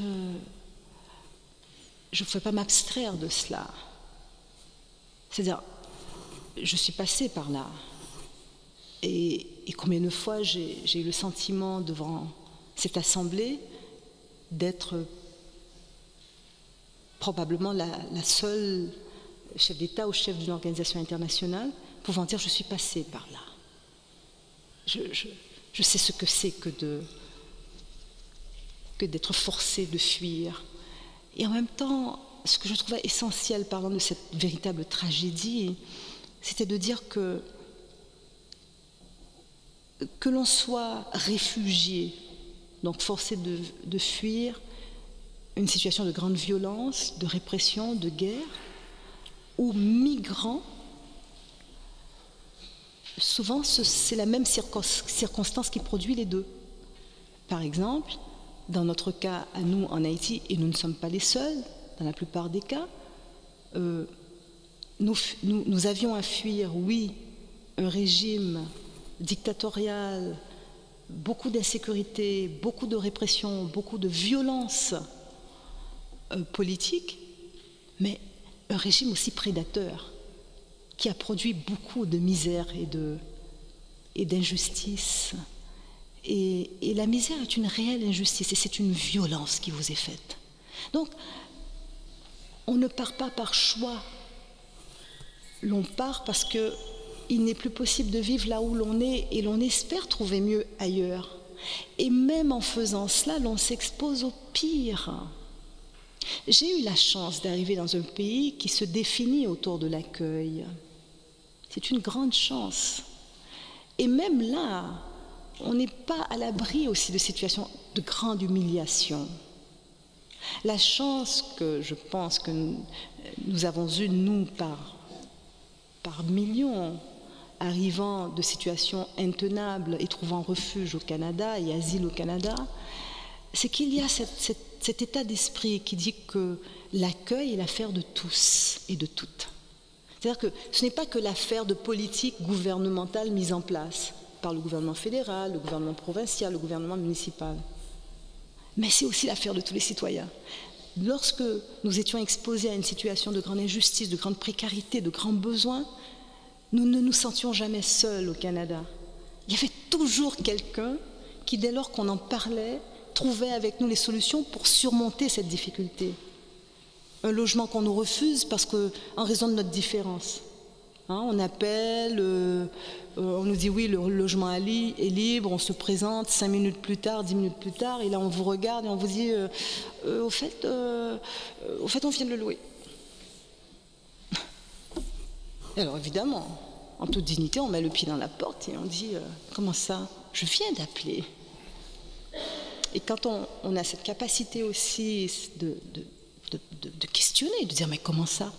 ne pouvais pas m'abstraire de cela. C'est-à-dire, je suis passée par là. Et combien de fois j'ai eu le sentiment devant cette assemblée d'être probablement la seule chef d'État ou chef d'une organisation internationale pouvant dire je suis passée par là. Je sais ce que c'est que d'être forcé de fuir. Et en même temps, ce que je trouvais essentiel parlant de cette véritable tragédie, c'était de dire que l'on soit réfugié, donc forcé de fuir une situation de grande violence, de répression, de guerre, ou migrant, souvent c'est la même circonstance qui produit les deux. Par exemple, dans notre cas, à nous en Haïti, et nous ne sommes pas les seuls, dans la plupart des cas, nous avions à fuir, oui, un régime dictatorial, beaucoup d'insécurité, beaucoup de répression, beaucoup de violence politique, mais un régime aussi prédateur qui a produit beaucoup de misère et d'injustice. Et la misère est une réelle injustice et c'est une violence qui vous est faite. Donc, on ne part pas par choix. L'on part parce qu'il n'est plus possible de vivre là où l'on est et l'on espère trouver mieux ailleurs. Et même en faisant cela, l'on s'expose au pire. J'ai eu la chance d'arriver dans un pays qui se définit autour de l'accueil. C'est une grande chance. Et même là, on n'est pas à l'abri aussi de situations de grande humiliation. La chance que je pense que nous avons eue, nous, par millions, arrivant de situations intenables et trouvant refuge au Canada et asile au Canada, c'est qu'il y a cet état d'esprit qui dit que l'accueil est l'affaire de tous et de toutes. C'est-à-dire que ce n'est pas que l'affaire de politique gouvernementale mise en place par le gouvernement fédéral, le gouvernement provincial, le gouvernement municipal. Mais c'est aussi l'affaire de tous les citoyens. Lorsque nous étions exposés à une situation de grande injustice, de grande précarité, de grands besoins, nous ne nous sentions jamais seuls au Canada. Il y avait toujours quelqu'un qui, dès lors qu'on en parlait, trouvait avec nous les solutions pour surmonter cette difficulté. Un logement qu'on nous refuse en raison de notre différence. On appelle, on nous dit oui, le logement est libre, on se présente 5 minutes plus tard, 10 minutes plus tard, et là on vous regarde et on vous dit au fait on vient de le louer. Et alors évidemment, en toute dignité, on met le pied dans la porte et on dit comment ça? Je viens d'appeler. Et quand on a cette capacité aussi de questionner, de dire mais comment ça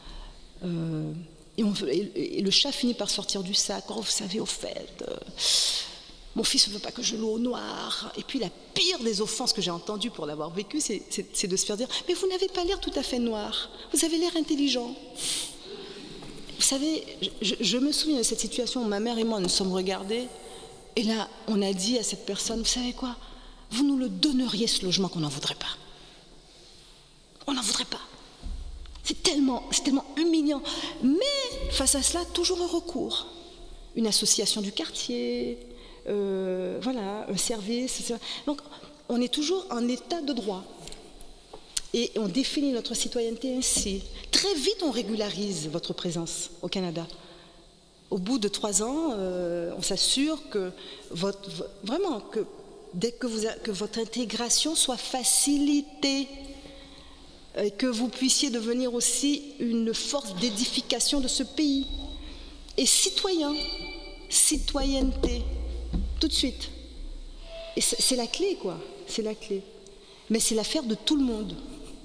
et le chat finit par sortir du sac. Oh, vous savez, au fait, mon fils ne veut pas que je loue au noir. Et puis la pire des offenses que j'ai entendues pour l'avoir vécu, c'est de se faire dire mais vous n'avez pas l'air tout à fait noir, vous avez l'air intelligent. Vous savez, je me souviens de cette situation où ma mère et moi nous sommes regardés, et là on a dit à cette personne, vous savez quoi, vous nous le donneriez ce logement qu'on n'en voudrait pas. On n'en voudrait pas. C'est tellement humiliant. Mais face à cela, toujours un recours. Une association du quartier, voilà, un service. Etc. Donc on est toujours en état de droit. Et on définit notre citoyenneté ainsi. Très vite, on régularise votre présence au Canada. Au bout de 3 ans, on s'assure que vraiment, dès que votre intégration soit facilitée, et que vous puissiez devenir aussi une force d'édification de ce pays. Et citoyenneté, tout de suite. Et c'est la clé, quoi. C'est la clé. Mais c'est l'affaire de tout le monde.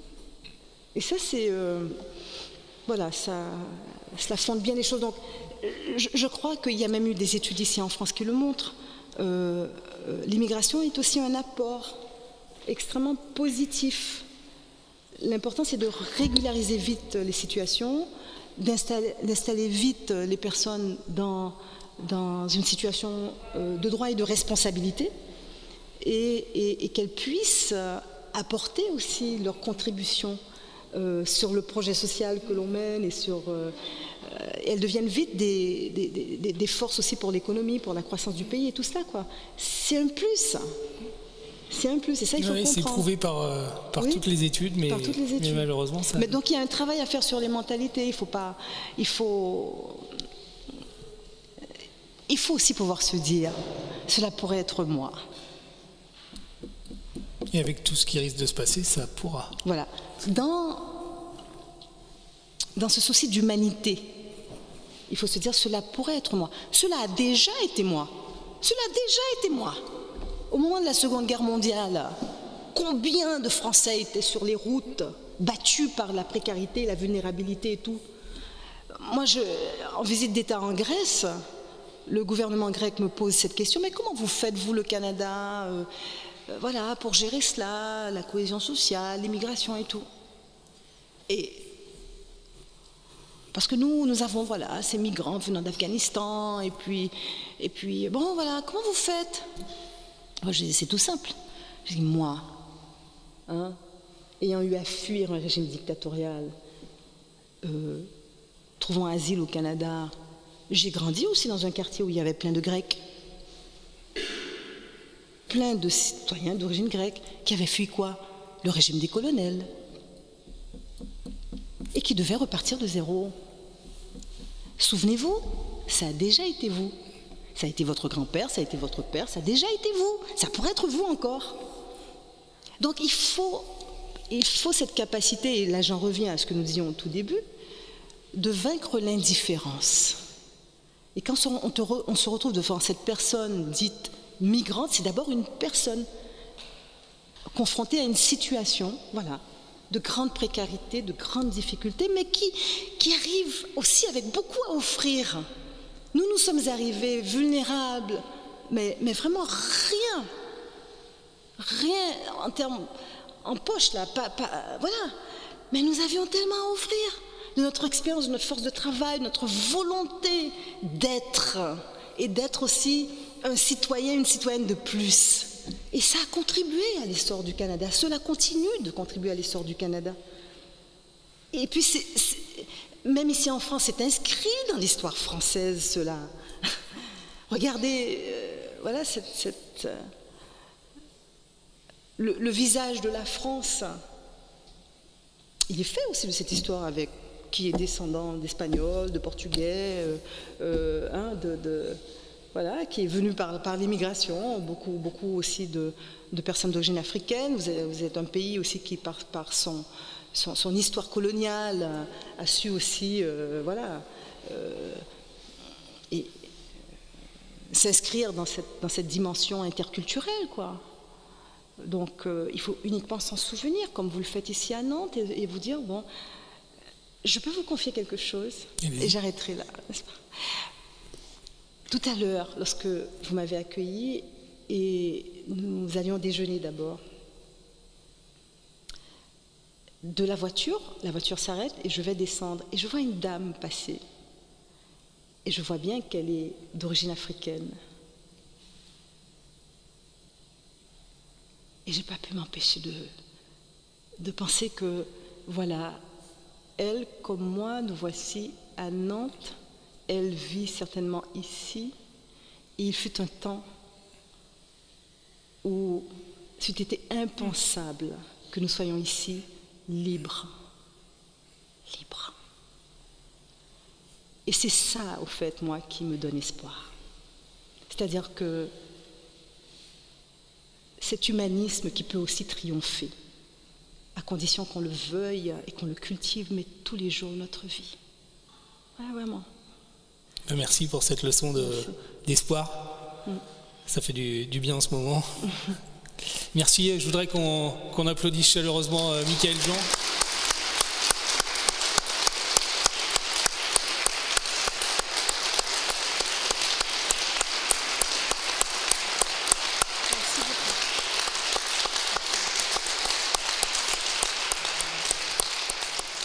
Et ça, c'est... voilà, cela fonde bien les choses. Donc, je crois qu'il y a même eu des études ici en France qui le montrent. L'immigration est aussi un apport extrêmement positif. L'important, c'est de régulariser vite les situations, d'installer vite les personnes dans une situation de droit et de responsabilité, et qu'elles puissent apporter aussi leur contribution sur le projet social que l'on mène, et elles deviennent vite des forces aussi pour l'économie, pour la croissance du pays et tout ça, quoi. C'est un plus. C'est un plus, et ça il faut comprendre. C'est prouvé par toutes les études, mais malheureusement ça... Mais donc il y a un travail à faire sur les mentalités, il faut aussi pouvoir se dire, cela pourrait être moi. Et avec tout ce qui risque de se passer, ça pourra. Voilà. Dans ce souci d'humanité, il faut se dire, cela pourrait être moi. Cela a déjà été moi. Cela a déjà été moi. Au moment de la Seconde Guerre mondiale, combien de Français étaient sur les routes, battus par la précarité, la vulnérabilité et tout. Moi, en visite d'État en Grèce, le gouvernement grec me pose cette question, mais comment vous faites, vous, le Canada, voilà, pour gérer cela, la cohésion sociale, l'immigration et tout. Et parce que nous avons, voilà, ces migrants venant d'Afghanistan, et puis, bon, voilà, comment vous faites? Moi, je dis, c'est tout simple. Je dis, moi, ayant eu à fuir un régime dictatorial, trouvant asile au Canada, j'ai grandi aussi dans un quartier où il y avait plein de Grecs, plein de citoyens d'origine grecque qui avaient fui quoi? Le régime des colonels, et qui devaient repartir de zéro. Souvenez-vous, ça a déjà été vous. Ça a été votre grand-père, ça a été votre père, ça a déjà été vous. Ça pourrait être vous encore. Donc il faut cette capacité, et là j'en reviens à ce que nous disions au tout début, de vaincre l'indifférence. Et quand on se retrouve devant cette personne dite migrante, c'est d'abord une personne confrontée à une situation, voilà, de grande précarité, de grandes difficultés, mais qui arrive aussi avec beaucoup à offrir. Nous sommes arrivés vulnérables, mais vraiment rien en termes, en poche, là, voilà. Mais nous avions tellement à offrir, de notre expérience, de notre force de travail, de notre volonté d'être, et d'être aussi un citoyen, une citoyenne de plus. Et ça a contribué à l'essor du Canada, cela continue de contribuer à l'essor du Canada. Et puis même ici en France, c'est inscrit dans l'histoire française, cela. Regardez, voilà, le visage de la France. Il est fait aussi de cette histoire avec qui est descendant d'Espagnols, de Portugais, voilà, qui est venu par l'immigration, beaucoup aussi de personnes d'origine africaine. Vous êtes un pays aussi qui, par son histoire coloniale, a su aussi, voilà, et s'inscrire dans cette dimension interculturelle, quoi. Donc il faut uniquement s'en souvenir, comme vous le faites ici à Nantes, et vous dire, bon, je peux vous confier quelque chose, et j'arrêterai là, n'est-ce pas? Tout à l'heure, lorsque vous m'avez accueilli, et nous allions déjeuner d'abord, de la voiture s'arrête, et je vais descendre, et je vois une dame passer, et je vois bien qu'elle est d'origine africaine. Et je n'ai pas pu m'empêcher de penser que, voilà, elle, comme moi, nous voici à Nantes. Elle vit certainement ici. Et il fut un temps où c'eût été impensable que nous soyons ici libres. Libres. Et c'est ça, au fait, moi, qui me donne espoir. C'est-à-dire que cet humanisme qui peut aussi triompher, à condition qu'on le veuille et qu'on le cultive, mais tous les jours de notre vie. Ouais, vraiment. Merci pour cette leçon d'espoir. Ça fait du bien en ce moment. Merci. Je voudrais qu'on applaudisse chaleureusement Michaël Jean.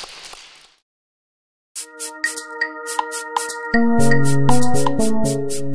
Merci beaucoup.